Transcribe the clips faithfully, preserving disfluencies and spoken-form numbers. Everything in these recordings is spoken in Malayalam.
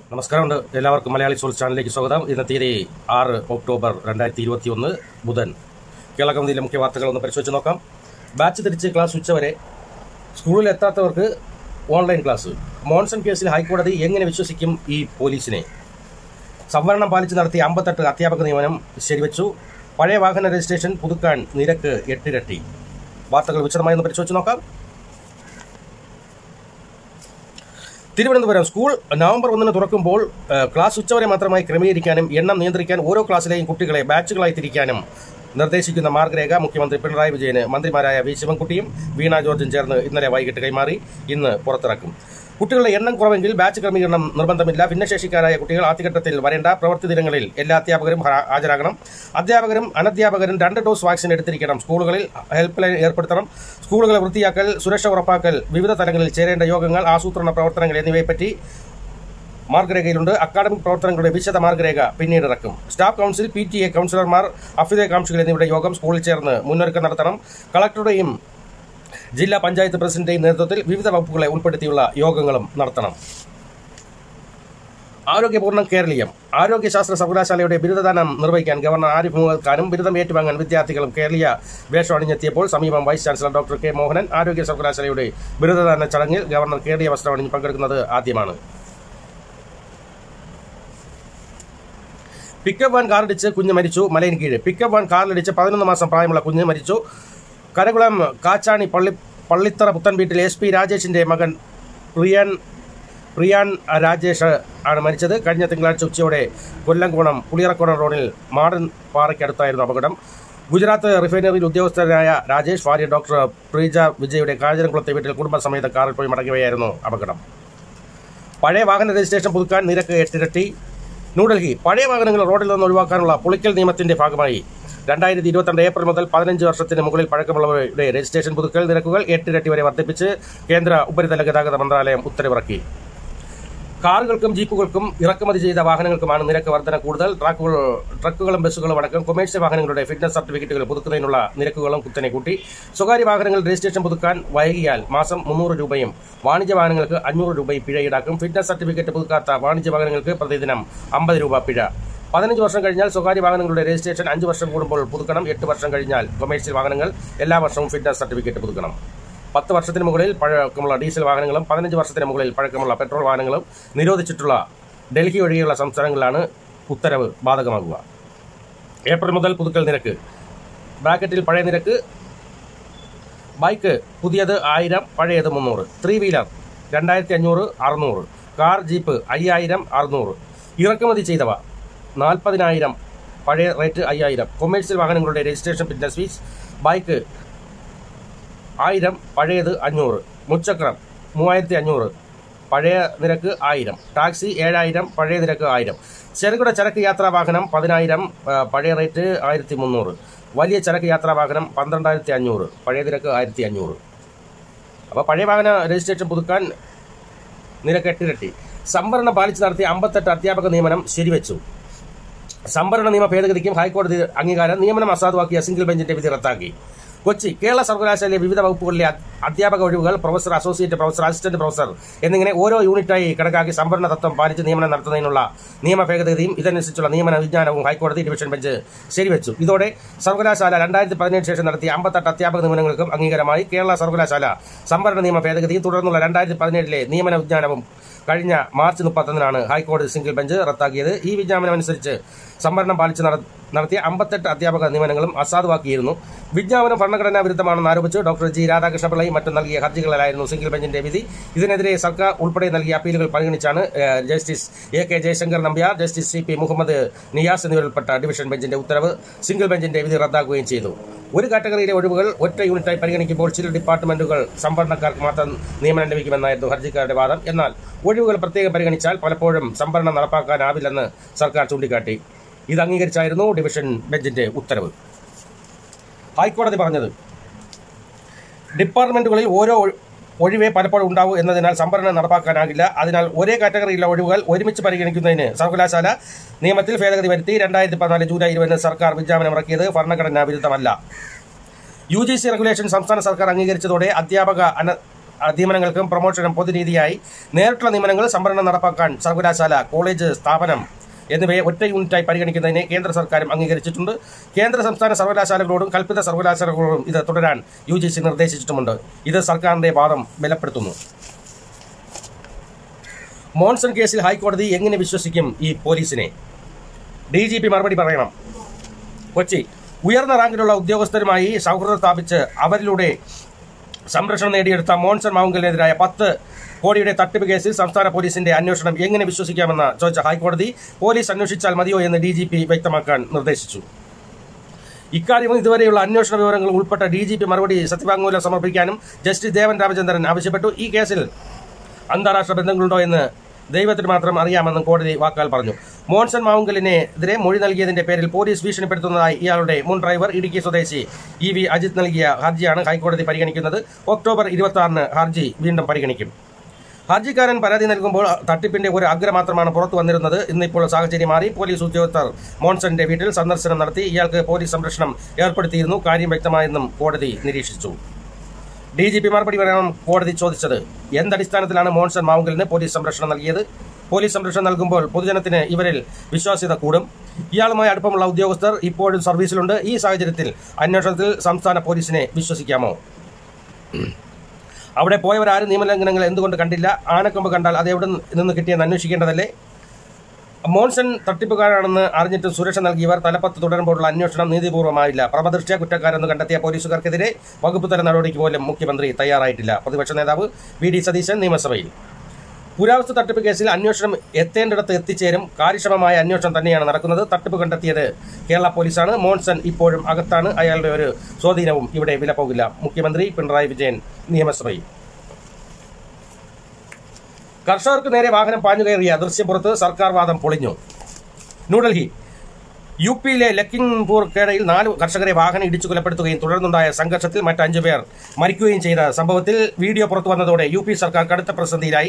നമസ്കാരമുണ്ട് എല്ലാവർക്കും മലയാളി സോൾസ് ചാനലിലേക്ക് സ്വാഗതം. ഇന്ന് തീയതി ആറ് ഒക്ടോബർ രണ്ടായിരത്തി ഇരുപത്തി ഒന്ന് ബുധൻ. കേരള കൗമുദിയിലെ മുഖ്യ വാർത്തകൾ ഒന്ന് പരിശോധിച്ച് നോക്കാം. ബാച്ച് തിരിച്ച് ക്ലാസ് ഉച്ചവരെ, സ്കൂളിൽ എത്താത്തവർക്ക് ഓൺലൈൻ ക്ലാസ്. മോൺസൺ കേസിൽ ഹൈക്കോടതി എങ്ങനെ വിശ്വസിക്കും ഈ പോലീസിനെ? സംവരണം പാലിച്ച് നടത്തിയ അമ്പത്തെട്ട് അധ്യാപക നിയമനം ശരിവച്ചു. പഴയ വാഹന രജിസ്ട്രേഷൻ പുതുക്കാൻ നിരക്ക് എട്ടിരട്ടി. വാർത്തകൾ വിശദമായി ഒന്ന് പരിശോധിച്ച് നോക്കാം. തിരുവനന്തപുരം സ്കൂൾ നവംബർ ഒന്നിന് തുറക്കുമ്പോൾ ക്ലാസ് ഉച്ചവരെ മാത്രമായി ക്രമീകരിക്കാനും എണ്ണം നിയന്ത്രിക്കാൻ ഓരോ ക്ലാസ്സിലെയും കുട്ടികളെ ബാച്ചുകളായി തിരിക്കാനും നിർദ്ദേശിക്കുന്ന മാർഗരേഖ മുഖ്യമന്ത്രി പിണറായി വിജയന് മന്ത്രിമാരായ വി ശിവൻകുട്ടിയും വീണ ജോർജും ചേർന്ന് ഇന്നലെ വൈകിട്ട് കൈമാറി. ഇന്ന് പുറത്തിറക്കും. കുട്ടികളുടെ എണ്ണം കുറവെങ്കിൽ ബാച്ച് ക്രമീകരണം നിർബന്ധമില്ല. ഭിന്നശേഷിക്കാരായ കുട്ടികൾ ആദ്യഘട്ടത്തിൽ വരേണ്ട. പ്രവൃത്തി ദിനങ്ങളിൽ എല്ലാ അധ്യാപകരും ഹാജരാകണം. അധ്യാപകരും അനധ്യാപകരും രണ്ട് ഡോസ് വാക്സിൻ എടുത്തിരിക്കണം. സ്കൂളുകളിൽ ഹെൽപ്പ് ലൈൻ ഏർപ്പെടുത്തണം. സ്കൂളുകളെ വൃത്തിയാക്കൽ, സുരക്ഷ ഉറപ്പാക്കൽ, വിവിധ തലങ്ങളിൽ ചേരേണ്ട യോഗങ്ങൾ, ആസൂത്രണ പ്രവർത്തനങ്ങൾ എന്നിവയെപ്പറ്റി മാർഗരേഖയിലുണ്ട്. അക്കാഡമിക് പ്രവർത്തനങ്ങളുടെ വിശദ മാർഗരേഖ പിന്നീട് ഇറക്കും. Staff council, P T A കൌൺസിലർമാർ, അഭ്യുദയകാംക്ഷികൾ എന്നിവരുടെ യോഗം സ്കൂളിൽ ചേർന്ന് മുന്നൊരുക്കം നടത്തണം. കളക്ടറുടെയും ജില്ലാ പഞ്ചായത്ത് പ്രസിഡന്റിന്റെയും നേതൃത്വത്തിൽ വിവിധ വകുപ്പുകളെ ഉൾപ്പെടുത്തിയുള്ള യോഗങ്ങളും നടത്തണം. ആരോഗ്യപൂർണ്ണം കേരളീയം. ആരോഗ്യശാസ്ത്ര സർവകലാശാലയുടെ ബിരുദദാനം നിർവഹിക്കാൻ ഗവർണർ ആരിഫ് മുഹമ്മദ് ഖാനും ബിരുദം ഏറ്റുവാങ്ങാൻ വിദ്യാർത്ഥികളും കേരളീയ വേഷം അണിഞ്ഞെത്തിയപ്പോൾ സമീപം vice chancellor doctor K Mohanan ആരോഗ്യ സർവകലാശാലയുടെ ബിരുദദാന ചടങ്ങിൽ ഗവർണർ കേരളീയ വസ്ത്രം അണിഞ്ഞ് പങ്കെടുക്കുന്നത് ആദ്യമാണ്. പിക്കപ്പ് വാൻ കാറിടിച്ച് കുഞ്ഞ് മരിച്ചു. മലയൻകീഴ് പിക്കപ്പ് വാൻ കാറിലിടിച്ച് പതിനൊന്ന് മാസം പ്രായമുള്ള കുഞ്ഞ് മരിച്ചു. കരകുളം കാച്ചാണി പള്ളി പള്ളിത്തറ പുത്തൻ വീട്ടിൽ എസ് പി രാജേഷിന്റെ മകൻ പ്രിയാൻ പ്രിയാൻ രാജേഷ് ആണ് മരിച്ചത്. കഴിഞ്ഞ തിങ്കളാഴ്ച ഉച്ചയോടെ കൊല്ലംകോണം പുളിയറക്കോണം റോഡിൽ മാടൻ പാറയ്ക്കടുത്തായിരുന്നു അപകടം. ഗുജറാത്ത് റിഫൈനറിയിൽ ഉദ്യോഗസ്ഥരായ രാജേഷ് ഭാര്യ ഡോക്ടർ പ്രീജ വിജയുടെ കാഞ്ഞിരംകുളത്തെ വീട്ടിൽ കുടുംബസമേത കാറിൽ പോയി മടങ്ങുകയായിരുന്നു അപകടം. പഴയ വാഹന രജിസ്ട്രേഷൻ പുതുക്കാൻ നിരക്ക് എട്ടിരട്ടി. ന്യൂഡൽഹി പഴയ വാഹനങ്ങൾ റോഡിൽ നിന്ന് ഒഴിവാക്കാനുള്ള പൊളിക്കൽ നിയമത്തിന്റെ ഭാഗമായി രണ്ടായിരത്തി ഇരുപത്തിരണ്ട് ഏപ്രിൽ മുതൽ പതിനഞ്ച് വർഷത്തിന് മുകളിൽ പഴക്കമുള്ളവരുടെ രജിസ്ട്രേഷൻ പുതുക്കൽ നിരക്കുകൾ എട്ടിരട്ടി വരെ വർദ്ധിപ്പിച്ച് കേന്ദ്ര ഉപരിതല ഗതാഗത മന്ത്രാലയം ഉത്തരവിറക്കി. കാറുകൾക്കും ജീപ്പുകൾക്കും ഇറക്കുമതി ചെയ്ത വാഹനങ്ങൾക്കുമാണ് നിരക്ക് വർധന കൂടുതൽ. ട്രക്കുകൾ ട്രക്കുകളും ബസ്സുകളും അടക്കം കൊമേഴ്സ്യൽ വാഹനങ്ങളുടെ ഫിറ്റ്നസ് സർട്ടിഫിക്കറ്റുകൾ പുതുക്കുന്നതിനുള്ള നിരക്കുകളും കുത്തനെ കൂട്ടി. സ്വകാര്യ വാഹനങ്ങൾ രജിസ്ട്രേഷൻ പുതുക്കാൻ വൈകിയാൽ മാസം മുന്നൂറ് രൂപയും വാണിജ്യ വാഹനങ്ങൾക്ക് അഞ്ഞൂറ് രൂപയും പിഴ ഈടാക്കും. ഫിറ്റ്നസ് സർട്ടിഫിക്കറ്റ് പുതുക്കാത്ത വാണിജ്യ വാഹനങ്ങൾക്ക് പ്രതിദിനം അമ്പത് രൂപ പിഴ. പതിനഞ്ച് വർഷം കഴിഞ്ഞാൽ സ്വകാര്യ വാഹനങ്ങളുടെ രജിസ്ട്രേഷൻ അഞ്ച് വർഷം കൂടുമ്പോൾ പുതുക്കണം. എട്ട് വർഷം കഴിഞ്ഞാൽ കൊമേഴ്സ്യൽ വാഹനങ്ങൾ എല്ലാ വർഷവും ഫിറ്റ്നസ് സർട്ടിഫിക്കറ്റ് പുതുക്കണം. പത്ത് വർഷത്തിന് മുകളിൽ പഴക്കമുള്ള ഡീസൽ വാഹനങ്ങളും പതിനഞ്ച് വർഷത്തിന് മുകളിൽ പഴക്കമുള്ള പെട്രോൾ വാഹനങ്ങളും നിരോധിച്ചിട്ടുള്ള ഡൽഹി ഒഴികെയുള്ള സംസ്ഥാനങ്ങളിലാണ് ഉത്തരവ് ബാധകമാകുക. ഏപ്രിൽ മുതൽ പുതുക്കൽ നിരക്ക്. ബ്രാക്കറ്റിൽ പഴയ നിരക്ക്. ബൈക്ക് പുതിയത് ആയിരം, പഴയത് മുന്നൂറ്. ത്രീ വീലർ രണ്ടായിരത്തി അഞ്ഞൂറ് അറുന്നൂറ്. കാർ ജീപ്പ് അയ്യായിരം അറുന്നൂറ്. ഇറക്കുമതി ചെയ്തവ നാൽപ്പതിനായിരം, പഴയ റേറ്റ് അയ്യായിരം. കൊമേഴ്സ്യൽ വാഹനങ്ങളുടെ രജിസ്ട്രേഷൻ ഫിറ്റ്നസ് ഫീസ്. ബൈക്ക് ആയിരം, പഴയത് അഞ്ഞൂറ്. മുച്ചക്രം മൂവായിരത്തി അഞ്ഞൂറ്, പഴയ നിരക്ക് ആയിരം. ടാക്സി ഏഴായിരം, പഴയ നിരക്ക് ആയിരം. ചെറുകിട ചരക്ക് യാത്രാ വാഹനം പതിനായിരം, പഴയ റേറ്റ് ആയിരത്തി മുന്നൂറ്. വലിയ ചരക്ക് യാത്രാ വാഹനം പന്ത്രണ്ടായിരത്തി അഞ്ഞൂറ്, പഴയ നിരക്ക് ആയിരത്തി അഞ്ഞൂറ്. അപ്പോൾ പഴയ വാഹന രജിസ്ട്രേഷൻ പുതുക്കാൻ നിരക്ക് എട്ടിരട്ടി. സംവരണം പാലിച്ച് നടത്തിയ അമ്പത്തെട്ട് അധ്യാപക നിയമനം ശരിവെച്ചു. സംവരണ നിയമ ഭേദഗതിക്കും ഹൈക്കോടതി അംഗീകാരം. നിയമനം അസാധുവാക്കിയ സിംഗിൾ ബെഞ്ചിന്റെ വിധി റദ്ദാക്കി. കൊച്ചി കേരള സർവകലാശാലയിലെ വിവിധ വകുപ്പുകളിലെ അധ്യാപക ഒഴിവുകൾ professor, associate professor, assistant professor എന്നിങ്ങനെ ഓരോ യൂണിറ്റായി കണക്കാക്കി സംവരണ തത്വം പാലിച്ച് നിയമനം നടത്തുന്നതിനുള്ള നിയമ ഭേദഗതിയും ഇതനുസരിച്ചുള്ള നിയമന വിജ്ഞാനവും ഹൈക്കോടതി ഡിവിഷൻ ബെഞ്ച് ശരിവെച്ചു. ഇതോടെ സർവകലാശാല രണ്ടായിരത്തി പതിനേഴ് ശേഷം നടത്തിയ അമ്പത്തെട്ട് അധ്യാപക നിയമനങ്ങൾക്കും അംഗീകാരമായി. കേരള സർവകലാശാല സംവരണ നിയമ ഭേദഗതിയും തുടർന്നുള്ള രണ്ടായിരത്തി പതിനേഴിലെ നിയമന വിജ്ഞാനവും കഴിഞ്ഞ മാർച്ച് മുപ്പത്തൊന്നിനാണ് ഹൈക്കോടതി സിംഗിൾ ബെഞ്ച് റദ്ദാക്കിയത്. ഈ വിജ്ഞാപനം അനുസരിച്ച് സംവരണം പാലിച്ച് നടത്തിയ അമ്പത്തെട്ട് അധ്യാപക നിയമനങ്ങളും അസാധുവാക്കിയിരുന്നു. വിജ്ഞാപനം ഭരണഘടനാ വിരുദ്ധമാണെന്ന് ആരോപിച്ച് ഡോക്ടർ ജി രാധാകൃഷ്ണപിള്ളയും മറ്റും നൽകിയ ഹർജികളിലായിരുന്നു സിംഗിൾ ബെഞ്ചിന്റെ വിധി. ഇതിനെതിരെ സർക്കാർ ഉൾപ്പെടെ നൽകിയ അപ്പീലുകൾ പരിഗണിച്ചാണ് justice A K Jayashankar Nambiar, justice C P Muhammad Niyas എന്നിവരുൾപ്പെട്ട ഡിവിഷൻ ബെഞ്ചിന്റെ ഉത്തരവ്. സിംഗിൾ ബെഞ്ചിന്റെ വിധി റദ്ദാക്കുകയും ചെയ്തു. ഒരു കാറ്റഗറിയിലെ ഒഴിവുകൾ ഒറ്റ യൂണിറ്റായി പരിഗണിക്കുമ്പോൾ ചില ഡിപ്പാർട്ട്മെന്റുകൾ സംവരണക്കാർക്ക് മാത്രം നിയമനം ലഭിക്കുമെന്നായിരുന്നു ഹർജിക്കാരുടെ വാദം. എന്നാൽ ഒഴിവുകൾ പ്രത്യേകം പരിഗണിച്ചാൽ പലപ്പോഴും സംവരണം നടപ്പാക്കാനാവില്ലെന്ന് സർക്കാർ ചൂണ്ടിക്കാട്ടി. ഇത് അംഗീകരിച്ചായിരുന്നു ഡിവിഷൻ ബെഞ്ചിന്റെ ഉത്തരവ്. ഹൈക്കോടതി പറഞ്ഞത് ഡിപ്പാർട്ട്മെന്റുകളിൽ ഓരോ ഒഴിവേ പലപ്പോഴും ഉണ്ടാവൂ എന്നതിനാൽ സംവരണം നടപ്പാക്കാനാകില്ല. അതിനാൽ ഒരേ കാറ്റഗറിയിലെ ഒഴിവുകൾ ഒരുമിച്ച് പരിഗണിക്കുന്നതിന് സർവകലാശാല നിയമത്തിൽ ഭേദഗതി വരുത്തി. രണ്ടായിരത്തി പതിനാല് ജൂലൈ ഇരുപതിന് സർക്കാർ വിജ്ഞാപനം ഇറക്കിയത് ഭരണഘടനാ വിരുദ്ധമല്ല. യു ജി സി റെഗുലേഷൻ സംസ്ഥാന സർക്കാർ അംഗീകരിച്ചതോടെ അധ്യാപക നിയമനങ്ങൾക്കും പ്രൊമോഷനും പൊതുരീതിയായി നേരിട്ടുള്ള നിയമനങ്ങൾ സംവരണം നടപ്പാക്കാൻ സർവകലാശാല, കോളേജ്, സ്ഥാപനം എന്നിവയെ ഒറ്റ യൂണിറ്റായി പരിഗണിക്കുന്നതിനെ കേന്ദ്ര സർക്കാരും അംഗീകരിച്ചിട്ടുണ്ട്. കേന്ദ്ര സംസ്ഥാന സർവകലാശാലകളോടും കൽപ്പിത സർവകലാശാലകളോടും ഇത് തുടരാൻ യു ജി സി നിർദ്ദേശിച്ചിട്ടുമുണ്ട്. ഇത് സർക്കാരിന്റെ വാദം ബലപ്പെടുത്തുന്നു. മോൺസൺ കേസിൽ ഹൈക്കോടതി എങ്ങനെ വിശ്വസിക്കും ഈ പോലീസിനെ? ഡി ജി പി മറുപടി പറയണം. കൊച്ചി: ഉയർന്ന റാങ്കിലുള്ള ഉദ്യോഗസ്ഥരുമായി സൗഹൃദം സ്ഥാപിച്ച് അവരിലൂടെ സംരക്ഷണം നേടിയെടുത്ത മോൺസൺ മാവുങ്കലിനെതിരായ പത്ത് കോടിയുടെ തട്ടിപ്പ് കേസിൽ സംസ്ഥാന പോലീസിന്റെ അന്വേഷണം എങ്ങനെ വിശ്വസിക്കാമെന്ന് ചോദിച്ച ഹൈക്കോടതി പോലീസ് അന്വേഷിച്ചാൽ മതിയോ എന്ന് ഡി ജി പി വ്യക്തമാക്കാൻ നിർദ്ദേശിച്ചു. ഇക്കാര്യം ഇതുവരെയുള്ള അന്വേഷണ വിവരങ്ങൾ ഉൾപ്പെട്ട ഡി ജി പി മറുപടി സത്യവാങ്മൂലം സമർപ്പിക്കാനും ജസ്റ്റിസ് ദേവൻ രാമചന്ദ്രൻ ആവശ്യപ്പെട്ടു. ഈ കേസിൽ അന്താരാഷ്ട്ര ബന്ധങ്ങളുണ്ടോ എന്ന് ദൈവത്തിന് മാത്രം അറിയാമെന്നും കോടതി വാക്കാൽ പറഞ്ഞു. മോൺസൺ മാവുങ്കലിനെതിരെ മൊഴി നൽകിയതിന്റെ പേരിൽ പോലീസ് ഭീഷണിപ്പെടുത്തുന്നതായി ഇയാളുടെ മുൻ ഡ്രൈവർ ഇടുക്കി സ്വദേശി ഇ വി അജിത് നൽകിയ ഹർജിയാണ് ഹൈക്കോടതി പരിഗണിക്കുന്നത്. ഒക്ടോബർ ഇരുപത്തി ആറിന് ഹർജി വീണ്ടും പരിഗണിക്കും. ഹർജിക്കാരൻ പരാതി നൽകുമ്പോൾ തട്ടിപ്പിന്റെ ഒരു അഗ്ര മാത്രമാണ് പുറത്തു വന്നിരുന്നത്. ഇന്നിപ്പോൾ സാഹചര്യം മാറി. പോലീസ് ഉദ്യോഗസ്ഥർ മോൺസന്റെ വീട്ടിൽ സന്ദർശനം നടത്തി ഇയാൾക്ക് പോലീസ് സംരക്ഷണം ഏർപ്പെടുത്തിയിരുന്നു. കാര്യം വ്യക്തമായെന്നും കോടതി നിരീക്ഷിച്ചു. ഡി ജി പി മറുപടി പറയാൻ കോടതി ചോദിച്ചത്: എന്തടിസ്ഥാനത്തിലാണ് മോൺസൺ മാവുങ്കലിന് പോലീസ് സംരക്ഷണം നൽകിയത്? പോലീസ് സംരക്ഷണം നൽകുമ്പോൾ പൊതുജനത്തിന് ഇവരിൽ വിശ്വാസ്യത കൂടും. ഇയാളുമായി അടുപ്പമുള്ള ഉദ്യോഗസ്ഥർ ഇപ്പോഴും സർവീസിലുണ്ട്. ഈ സാഹചര്യത്തിൽ അന്വേഷണത്തിൽ സംസ്ഥാന പോലീസിനെ വിശ്വസിക്കാമോ? അവിടെ പോയവരാരും നിയമലംഘനങ്ങൾ എന്തുകൊണ്ട് കണ്ടില്ല? ആനക്കൊമ്പ് കണ്ടാൽ അത് എവിടെ നിന്ന് കിട്ടിയെന്ന് അന്വേഷിക്കേണ്ടതല്ലേ? മോൺസൺ തട്ടിപ്പുകാരാണെന്ന് അറിഞ്ഞിട്ട് സുരക്ഷ നൽകിയവർ തലപ്പത്ത് തുടരുമ്പോഴുള്ള അന്വേഷണം നീതിപൂർവ്വമായില്ല. പ്രമദൃഷ്ട്യാ കുറ്റക്കാരെന്ന് കണ്ടെത്തിയ പോലീസുകാർക്കെതിരെ വകുപ്പ് തല നടപടിക്ക് പോലും മുഖ്യമന്ത്രി തയ്യാറായിട്ടില്ല. പ്രതിപക്ഷ നേതാവ് വി ഡി സതീശൻ നിയമസഭയിൽ: പുരാവസ്തു തട്ടിപ്പ് കേസിൽ അന്വേഷണം എത്തേണ്ടിടത്ത് എത്തിച്ചേരും. കാര്യക്ഷമമായ അന്വേഷണം തന്നെയാണ് നടക്കുന്നത്. തട്ടിപ്പ് കണ്ടെത്തിയത് കേരള പോലീസാണ്. മോൺസൺ ഇപ്പോഴും അകത്താണ്. അയാളുടെ ഒരു സ്വാധീനവും ഇവിടെ വില പോകില്ല. മുഖ്യമന്ത്രി പിണറായി വിജയൻ നിയമസഭയിൽ. കർഷകർക്ക് നേരെ വാഹനം പാഞ്ഞുകയറിയ ദൃശ്യം പുറത്ത്, സർക്കാർ വാദം പൊളിഞ്ഞു. ന്യൂഡൽഹി: യു പിയിലെ ലഖിംപൂർ ഖേഡയിൽ നാല് കർഷകരെ വാഹനം ഇടിച്ചു കൊലപ്പെടുത്തുകയും തുടർന്നുണ്ടായ സംഘർഷത്തിൽ മറ്റ് അഞ്ചു പേർ മരിക്കുകയും ചെയ്ത സംഭവത്തിൽ വീഡിയോ പുറത്തു വന്നതോടെ യു പി സർക്കാർ കടുത്ത പ്രതിസന്ധിയിലായി.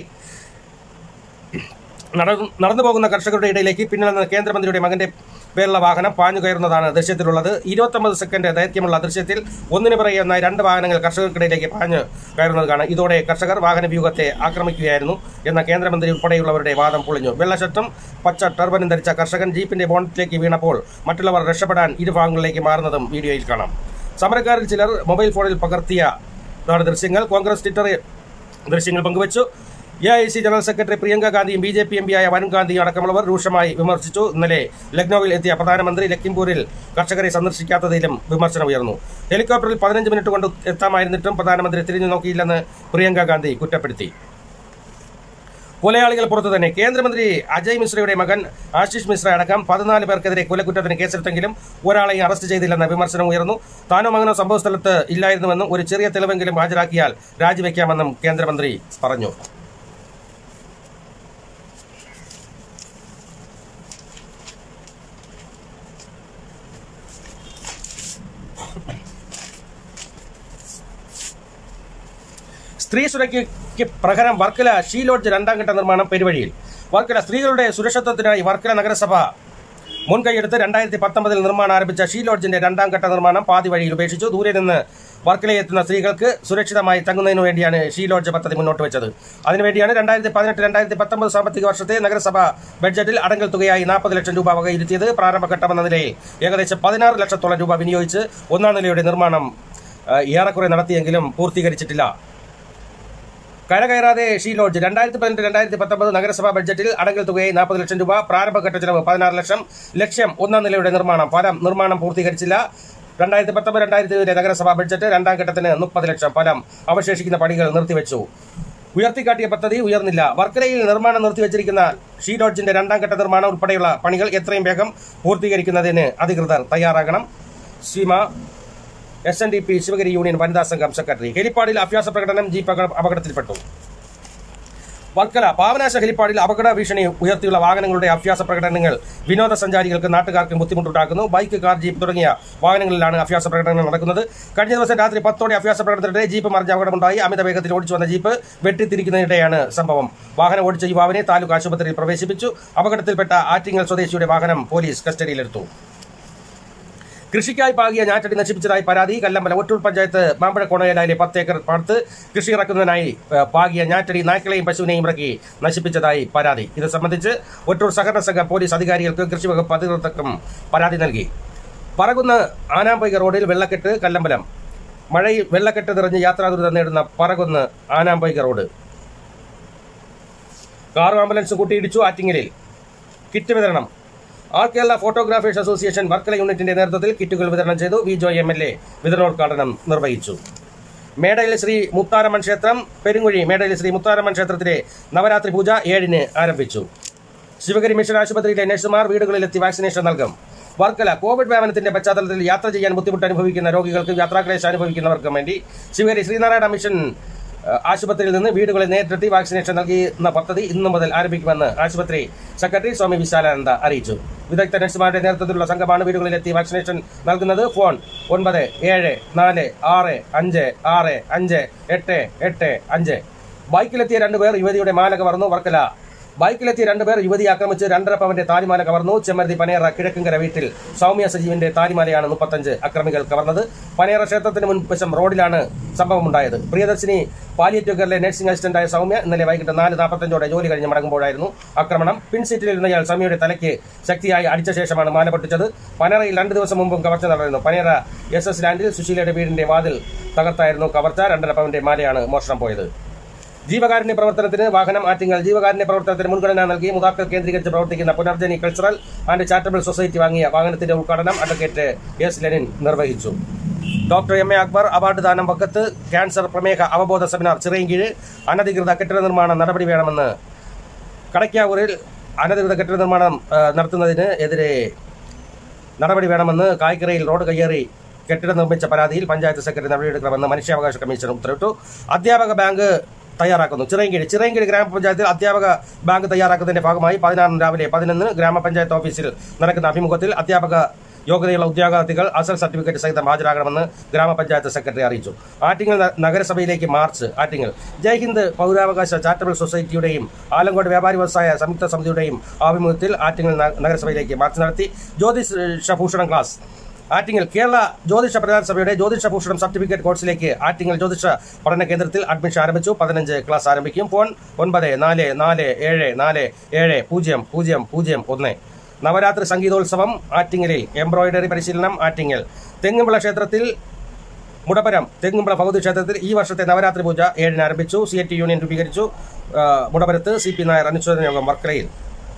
നടന്നു പോകുന്ന കർഷകരുടെ ഇടയിലേക്ക് പിന്നിൽ നിന്ന് കേന്ദ്രമന്ത്രിയുടെ മകന്റെ പേരുള്ള വാഹനം പാഞ്ഞു കയറുന്നതാണ് ദൃശ്യത്തിലുള്ളത്. ഇരുപത്തൊമ്പത് സെക്കൻഡ് ദൈർഘ്യമുള്ള ദൃശ്യത്തിൽ ഒന്നിനു പിറകെ ഒന്നായി രണ്ട് വാഹനങ്ങൾ കർഷകർക്കിടയിലേക്ക് പാഞ്ഞു കയറുന്നത് കാണാം. ഇതോടെ കർഷകർ വാഹന വ്യൂഹത്തെ ആക്രമിക്കുകയായിരുന്നു എന്ന കേന്ദ്രമന്ത്രി ഉൾപ്പെടെയുള്ളവരുടെ വാദം പൊളിഞ്ഞു. വെള്ളഷർട്ടും പച്ച ടർബനും ധരിച്ച കർഷകൻ ജീപ്പിന്റെ ബോണറ്റിലേക്ക് വീണപ്പോൾ മറ്റുള്ളവർ രക്ഷപ്പെടാൻ ഇരുഭാഗങ്ങളിലേക്ക് മാറുന്നതും വീഡിയോയിൽ കാണാം. സമരക്കാരിൽ ചിലർ മൊബൈൽ ഫോണിൽ പകർത്തിയതാണ് ദൃശ്യങ്ങൾ. കോൺഗ്രസ് ട്വിറ്ററിൽ ദൃശ്യങ്ങൾ പങ്കുവച്ചു. A I C general secretary Priyanka ഗാന്ധിയും ബി ജെ പി എം പിയായ വരുൺ ഗാന്ധിയും അടക്കമുള്ളവർ രൂക്ഷമായി വിമർശിച്ചു. ഇന്നലെ ലക്നൌവിൽ എത്തിയ പ്രധാനമന്ത്രി ലഖിംപൂരിൽ കർഷകരെ സന്ദർശിക്കാത്തതിലും വിമർശനം ഉയർന്നു. ഹെലികോപ്റ്ററിൽ പതിനഞ്ച് മിനിറ്റ് കൊണ്ട് എത്താമായിരുന്നിട്ടും പ്രധാനമന്ത്രി തിരിഞ്ഞു നോക്കിയില്ലെന്ന് പ്രിയങ്ക ഗാന്ധി കുറ്റപ്പെടുത്തി. കൊലയാളികൾ പുറത്തു തന്നെ. കേന്ദ്രമന്ത്രി അജയ് മിശ്രയുടെ മകൻ ആശിഷ് മിശ്ര അടക്കം പതിനാല് പേർക്കെതിരെ കൊലക്കുറ്റത്തിന് കേസെടുത്തെങ്കിലും ഒരാളെയും അറസ്റ്റ് ചെയ്തില്ലെന്ന വിമർശനം ഉയർന്നു. താനോ മകനോ സംഭവസ്ഥലത്ത് ഇല്ലായിരുന്നുവെന്നും ഒരു ചെറിയ തെളിവെങ്കിലും ഹാജരാക്കിയാൽ രാജിവെക്കാമെന്നും കേന്ദ്രമന്ത്രി പറഞ്ഞു. സ്ത്രീ സുരക്ഷയ്ക്ക് പ്രഹരം. വർക്കല ഷീ ലോഡ്ജ് രണ്ടാം ഘട്ട നിർമ്മാണം പെരുവഴിയിൽ. വർക്കല സ്ത്രീകളുടെ സുരക്ഷിതത്വത്തിനായി വർക്കല നഗരസഭ മുൻകൈയെടുത്ത് രണ്ടായിരത്തി പത്തൊമ്പതിൽ നിർമ്മാണം ആരംഭിച്ച ഷീ ലോഡ്ജിന്റെ രണ്ടാം ഘട്ട നിർമ്മാണം പാതി വഴിയിൽ ഉപേക്ഷിച്ചു. ദൂരെ നിന്ന് വർക്കലയെത്തുന്ന സ്ത്രീകൾക്ക് സുരക്ഷിതമായി തങ്ങുന്നതിനു വേണ്ടിയാണ് ഷീ ലോഡ്ജ് പദ്ധതി മുന്നോട്ട് വെച്ചത്. അതിനുവേണ്ടിയാണ് രണ്ടായിരത്തി പതിനെട്ട് രണ്ടായിരത്തി പത്തൊമ്പത് സാമ്പത്തിക വർഷത്തെ നഗരസഭ ബഡ്ജറ്റിൽ അടങ്കൽ തുകയായി നാൽപ്പത് ലക്ഷം രൂപ വകയിരുത്തിയത്. പ്രാരംഭഘട്ടമെന്ന നിലയിൽ ഏകദേശം പതിനാറ് ലക്ഷത്തോളം രൂപ വിനിയോഗിച്ച് ഒന്നാം നിലയുടെ നിർമ്മാണം ഏറെക്കുറെ നടത്തിയെങ്കിലും പൂർത്തീകരിച്ചിട്ടില്ല. കരകയറാതെ ഷീ ലോഡ്ജ്. രണ്ടായിരത്തി പതിനെട്ട് രണ്ടായിരത്തി പത്തൊമ്പത് നഗരസഭാ ബഡ്ജറ്റിൽ അടങ്കൽ തുകയായി നാൽപ്പത് ലക്ഷം രൂപ. പ്രാരംഭഘട്ട ചെലവ് പതിനാറ് ലക്ഷം. ലക്ഷ്യം ഒന്നാം നിലയുടെ നിർമ്മാണം. ഫലം നിർമ്മാണം പൂർത്തീകരിച്ചില്ല. രണ്ടായിരത്തി പത്തൊമ്പത് രണ്ടായിരത്തി ഇരുപതിലെ നഗരസഭാ ബഡ്ജറ്റ് രണ്ടാം ഘട്ടത്തിന് മുപ്പത് ലക്ഷം. ഫലം അവശേഷിക്കുന്ന പണികൾ നിർത്തിവെച്ചു. ഉയർത്തിക്കാട്ടിയ പദ്ധതി ഉയർന്നില്ല. വർക്കലയിൽ നിർമ്മാണം നിർത്തിവെച്ചിരിക്കുന്ന ഷീ ലോഡ്ജിന്റെ രണ്ടാം ഘട്ട നിർമ്മാണം ഉൾപ്പെടെയുള്ള പണികൾ എത്രയും വേഗം പൂർത്തീകരിക്കുന്നതിന് അധികൃതർ തയ്യാറാകണം. Seema S N D P Sivagiri union വനിതാ സംഘം സെക്രട്ടറി. ഹെലിപ്പാഡിൽ അഭ്യാസ പ്രകടനം. ജീപ്പ് അപകടത്തിൽപ്പെട്ടു. വർക്കല പാവനാശ ഹെലിപ്പാഡിൽ അപകട ഭീഷണി ഉയർത്തിയുള്ള വാഹനങ്ങളുടെ അഭ്യാസ പ്രകടനങ്ങൾ വിനോദസഞ്ചാരികൾക്കും നാട്ടുകാർക്കും ബുദ്ധിമുട്ടുണ്ടാക്കുന്നു. ബൈക്ക്, കാർ, ജീപ്പ് തുടങ്ങിയ വാഹനങ്ങളിലാണ് അഭ്യാസ പ്രകടനങ്ങൾ നടക്കുന്നത്. കഴിഞ്ഞ ദിവസം രാത്രി പത്തോടെ അഭ്യാസ പ്രകടനത്തിനിടെ ജീപ്പ് മറിഞ്ഞ അപകടമുണ്ടായി. അമിത വേഗത്തിൽ ഓടിച്ചു വന്ന ജീപ്പ് വെട്ടിത്തിരിക്കുന്നതിനിടെയാണ് സംഭവം. വാഹനം ഓടിച്ച യുവാവിനെ താലൂക്ക് ആശുപത്രിയിൽ പ്രവേശിപ്പിച്ചു. അപകടത്തിൽപ്പെട്ട ആറ്റിങ്ങൽ സ്വദേശിയുടെ വാഹനം പോലീസ് കസ്റ്റഡിയിലെടുത്തു. കൃഷിക്കായി പാകിയ ഞാറ്റടി നശിപ്പിച്ചതായി പരാതി. കല്ലമ്പലം ഒറ്റൂർ പഞ്ചായത്ത് മാമ്പഴക്കോണയിലെ പത്ത് ഏക്കർ പാടത്ത് കൃഷി ഇറക്കുന്നതിനായി പാകിയ ഞാറ്റടി നായ്ക്കളെയും പശുവിനെയും ഇറക്കി നശിപ്പിച്ചതായി പരാതി. ഇത് സംബന്ധിച്ച് ഒറ്റൂർ സഹകരണ സംഘം പോലീസ് അധികാരികൾക്ക് കൃഷി വകുപ്പ് അധികൃതർക്കും പരാതി നൽകി. പറകുന്ന് ആനാമ്പൊയ്ക റോഡിൽ വെള്ളക്കെട്ട്. കല്ലമ്പലം മഴയിൽ വെള്ളക്കെട്ട് നിറഞ്ഞ് യാത്രാദുരിതം നേടുന്ന പറകുന്ന് ആനാമ്പൊയ്ക റോഡ്. കാറും ആംബുലൻസും കൂട്ടിയിടിച്ചു. ആറ്റിങ്ങലിൽ കിറ്റ് വിതരണം. All Kerala photographers association Varkala യൂണിറ്റിന്റെ നേതൃത്വത്തിൽ കിറ്റുകൾ വിതരണം ചെയ്തു. V Joy M L A വിതരണോദ്ഘാടനം നിർവഹിച്ചു. മേടയിൽ ശ്രീ മുത്താരമ്മൻ ക്ഷേത്രം പെരുങ്കുഴി. മേടയിൽ ശ്രീ മുത്താരമ്മൻ ക്ഷേത്രത്തിലെ നവരാത്രി പൂജ ഏഴിന് ആരംഭിച്ചു. ശിവഗിരി മിഷൻ ആശുപത്രിയിലെ നഴ്സുമാർ വീടുകളിലെത്തി വാക്സിനേഷൻ നൽകും. വർക്കല കോവിഡ് വ്യാപനത്തിന്റെ പശ്ചാത്തലത്തിൽ യാത്ര ചെയ്യാൻ ബുദ്ധിമുട്ട് അനുഭവിക്കുന്ന രോഗികൾക്കും യാത്രാക്ലേശം അനുഭവിക്കുന്നവർക്കും വേണ്ടി ശിവഗിരി ശ്രീനാരായണ മിഷൻ ആശുപത്രിയിൽ നിന്ന് വീടുകളിൽ നേരിട്ടെത്തി വാക്സിനേഷൻ നൽകുന്ന പദ്ധതി ഇന്നു മുതൽ ആരംഭിക്കുമെന്ന് ആശുപത്രി സെക്രട്ടറി സ്വാമി വിശാലാനന്ദ അറിയിച്ചു. വിദഗ്ധ നഴ്സുമാരുടെ നേതൃത്വത്തിലുള്ള സംഘമാണ് വീടുകളിലെത്തി വാക്സിനേഷൻ നൽകുന്നത്. ഫോൺ ഒൻപത് ഏഴ് നാല് ആറ് അഞ്ച് ആറ് അഞ്ച് എട്ട് എട്ട് അഞ്ച്. ബൈക്കിലെത്തിയ രണ്ടുപേർ യുവതിയുടെ മാല കവർന്നു. വർക്കല ബൈക്കിലെത്തിയ രണ്ടുപേർ യുവതിയെ ആക്രമിച്ച് രണ്ടര പവന്റെ താലിമാല കവർന്നു. ചെമ്മരുതി പനേറ കിഴക്കങ്കര വീട്ടിൽ സൗമ്യ സജീവിന്റെ താലിമാലയാണ് മുപ്പത്തഞ്ച് അക്രമികൾ കവർന്നത്. പനേറ ക്ഷേത്രത്തിന് മുൻവശം റോഡിലാണ് സംഭവമുണ്ടായത്. പ്രിയദർശിനി പാലിയേറ്റീവ് കെയറിലെ നഴ്സിംഗ് അസിസ്റ്റന്റായ സൗമ്യ ഇന്നലെ വൈകിട്ട് നാല് നാൽപ്പത്തഞ്ചോടെ ജോലി കഴിഞ്ഞ് മടങ്ങുമ്പോഴായിരുന്നു ആക്രമണം. പിൻസീറ്റിലിരുന്നയാൾ സൗമ്യയുടെ തലയ്ക്ക് ശക്തിയായി അടിച്ച ശേഷമാണ് മാല പൊട്ടിച്ചത്. പനേറയിൽ രണ്ട് ദിവസം മുമ്പും കവർച്ച നടന്നു. പനേറ എസ് എസ് ലാൻഡിൽ സുശീലയുടെ വീടിന്റെ വാതിൽ തകർത്തായിരുന്നു കവർച്ച. രണ്ടര പവന്റെ മാലയാണ് മോഷണം പോയത്. ജീവകാരുണ്യ പ്രവർത്തനത്തിന് വാഹനം. ആറ്റിങ്ങൽ ജീവകാരുണ്യ പ്രവർത്തനത്തിന് മുൻഗണന നൽകി മുതാക്കൾ കേന്ദ്രീകരിച്ച് പ്രവർത്തിക്കുന്ന Punarjani cultural and charitable society വാങ്ങിയ വാഹനത്തിന്റെ ഉദ്ഘാടനം അഡ്വക്കേറ്റ് എസ് ലെനിൻ നിർവഹിച്ചു. Doctor M A Akbar award ദാനം വക്കത്ത്. ക്യാൻസർ പ്രമേഹ അവബോധ സെമിനാർ ചിറയൻകീഴ്. അനധികൃത കെട്ടിട നിർമ്മാണ നടപടി വേണമെന്ന് കടയ്ക്കാവൂരിൽ അനധികൃത കെട്ടിട നിർമ്മാണം നടത്തുന്നതിന് എതിരെ നടപടി വേണമെന്ന് കായ്ക്കരയിൽ റോഡ് കയ്യേറി കെട്ടിടം നിർമ്മിച്ച പരാതിയിൽ പഞ്ചായത്ത് സെക്രട്ടറി നടപടിയെടുക്കണമെന്ന് മനുഷ്യാവകാശ കമ്മീഷൻ ഉത്തരവിട്ടു. അധ്യാപക ബാങ്ക് തയ്യാറാക്കുന്നു. ചിറയൻകീഴ് ചിറയൻകീഴ് ഗ്രാമപഞ്ചായത്തിൽ അധ്യാപക ബാങ്ക് തയ്യാറാക്കുന്നതിന്റെ ഭാഗമായി പതിനാറിന് രാവിലെ പതിനൊന്ന് ഗ്രാമപഞ്ചായത്ത് ഓഫീസിൽ നടക്കുന്ന അഭിമുഖത്തിൽ അധ്യാപക യോഗ്യതയുള്ള ഉദ്യോഗാർത്ഥികൾ അസൽ സർട്ടിഫിക്കറ്റ് സഹിതം ഹാജരാകണമെന്ന് ഗ്രാമപഞ്ചായത്ത് സെക്രട്ടറി അറിയിച്ചു. ആറ്റിങ്ങൽ നഗരസഭയിലേക്ക് മാർച്ച്. ആറ്റിങ്ങൽ ജയ്ഹിന്ദ് പൗരാവകാശ ചാരിറ്റബിൾ സൊസൈറ്റിയുടെയും ആലങ്കോട് വ്യാപാരി വ്യവസായ സംയുക്ത സമിതിയുടെയും ആഭിമുഖ്യത്തിൽ ആറ്റിങ്ങൽ നഗരസഭയിലേക്ക് മാർച്ച് നടത്തി. ജ്യോതിഷഭൂഷണം ക്ലാസ്. ആറ്റിങ്ങൽ കേരള ജ്യോതിഷ പ്രധാന സഭയുടെ ജ്യോതിഷഭൂഷണം സർട്ടിഫിക്കറ്റ് കോഴ്സിലേക്ക് ആറ്റിങ്ങൽ ജ്യോതിഷ പഠന കേന്ദ്രത്തിൽ അഡ്മിഷൻ ആരംഭിച്ചു. പതിനഞ്ച് ക്ലാസ് ആരംഭിക്കും. ഫോൺ ഒൻപത് നാല് നാല് ഏഴ് നാല് ഏഴ് പൂജ്യം പൂജ്യം പൂജ്യം ഒന്ന്. നവരാത്രി സംഗീതോത്സവം ആറ്റിങ്ങലിൽ. എംബ്രോയിഡറി പരിശീലനം ആറ്റിങ്ങൽ. തെങ്ങുംവിള ക്ഷേത്രത്തിൽ മുടപരം തെങ്ങുംവിള ഭഗവതി ക്ഷേത്രത്തിൽ ഈ വർഷത്തെ നവരാത്രി പൂജ ഏഴിന് ആരംഭിച്ചു. സി എ ടി യൂണിയൻ രൂപീകരിച്ചു. മുടപരത്ത് സി പി നായർ അനുശോചന യോഗം. വർക്കലയിൽ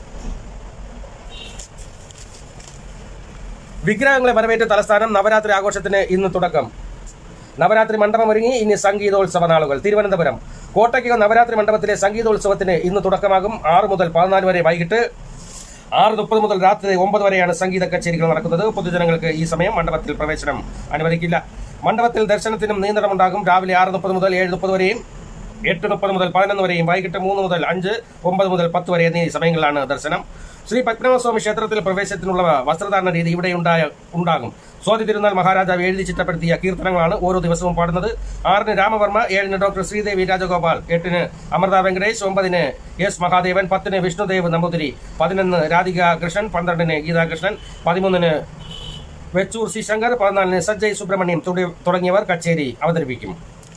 വിഗ്രഹങ്ങളെ വരവേറ്റ തലസ്ഥാനം. നവരാത്രി ആഘോഷത്തിന് ഇന്ന് തുടക്കം. നവരാത്രി മണ്ഡപം ഒരുങ്ങി. ഇനി സംഗീതോത്സവ നാളുകൾ. തിരുവനന്തപുരം കോട്ടയ്ക്കകം നവരാത്രി മണ്ഡപത്തിലെ സംഗീതോത്സവത്തിന് ഇന്ന് തുടക്കമാകും. ആറ് മുതൽ പതിനാല് വരെ വൈകിട്ട് ആറ് മുപ്പത് മുതൽ രാത്രി ഒമ്പത് വരെയാണ് സംഗീത കച്ചേരികൾ നടക്കുന്നത്. പൊതുജനങ്ങൾക്ക് ഈ സമയം മണ്ഡപത്തിൽ പ്രവേശനം അനുവദിക്കില്ല. മണ്ഡപത്തിൽ ദർശനത്തിനും നിയന്ത്രണമുണ്ടാകും. രാവിലെ ആറ് മുപ്പത് മുതൽ ഏഴ് മുപ്പത് വരെയും എട്ട് മുപ്പത് മുതൽ പതിനൊന്ന് വരെയും വൈകിട്ട് മൂന്ന് മുതൽ അഞ്ച് ഒമ്പത് മുതൽ പത്ത് വരെ എന്നീ സമയങ്ങളിലാണ് ദർശനം. ശ്രീ പത്മനാഭസ്വാമി ക്ഷേത്രത്തിൽ പ്രവേശനത്തിനുള്ള വസ്ത്രധാരണ രീതി ഇവിടെ ഉണ്ടാകും. സ്വാതി തിരുനാൾ മഹാരാജാവ് എഴുതി ചിട്ടപ്പെടുത്തിയ കീർത്തനങ്ങളാണ് ഓരോ ദിവസവും പാടുന്നത്. ആറിന് രാമവർമ്മ, ഏഴിന് ഡോക്ടർ ശ്രീദേവി രാജഗോപാൽ, എട്ടിന് അമൃത വെങ്കടേഷ്, ഒമ്പതിന് എസ് മഹാദേവൻ, പത്തിന് വിഷ്ണുദേവ് നമ്പൂതിരി, പതിനൊന്ന് രാധിക കൃഷ്ണൻ, പന്ത്രണ്ടിന് ഗീതാകൃഷ്ണൻ, പതിമൂന്നിന് വെച്ചൂർ സി ശങ്കർ, പതിനാലിന് സജ്ജയ് സുബ്രഹ്മണ്യം തുടങ്ങിയവർ കച്ചേരി അവതരിപ്പിക്കും.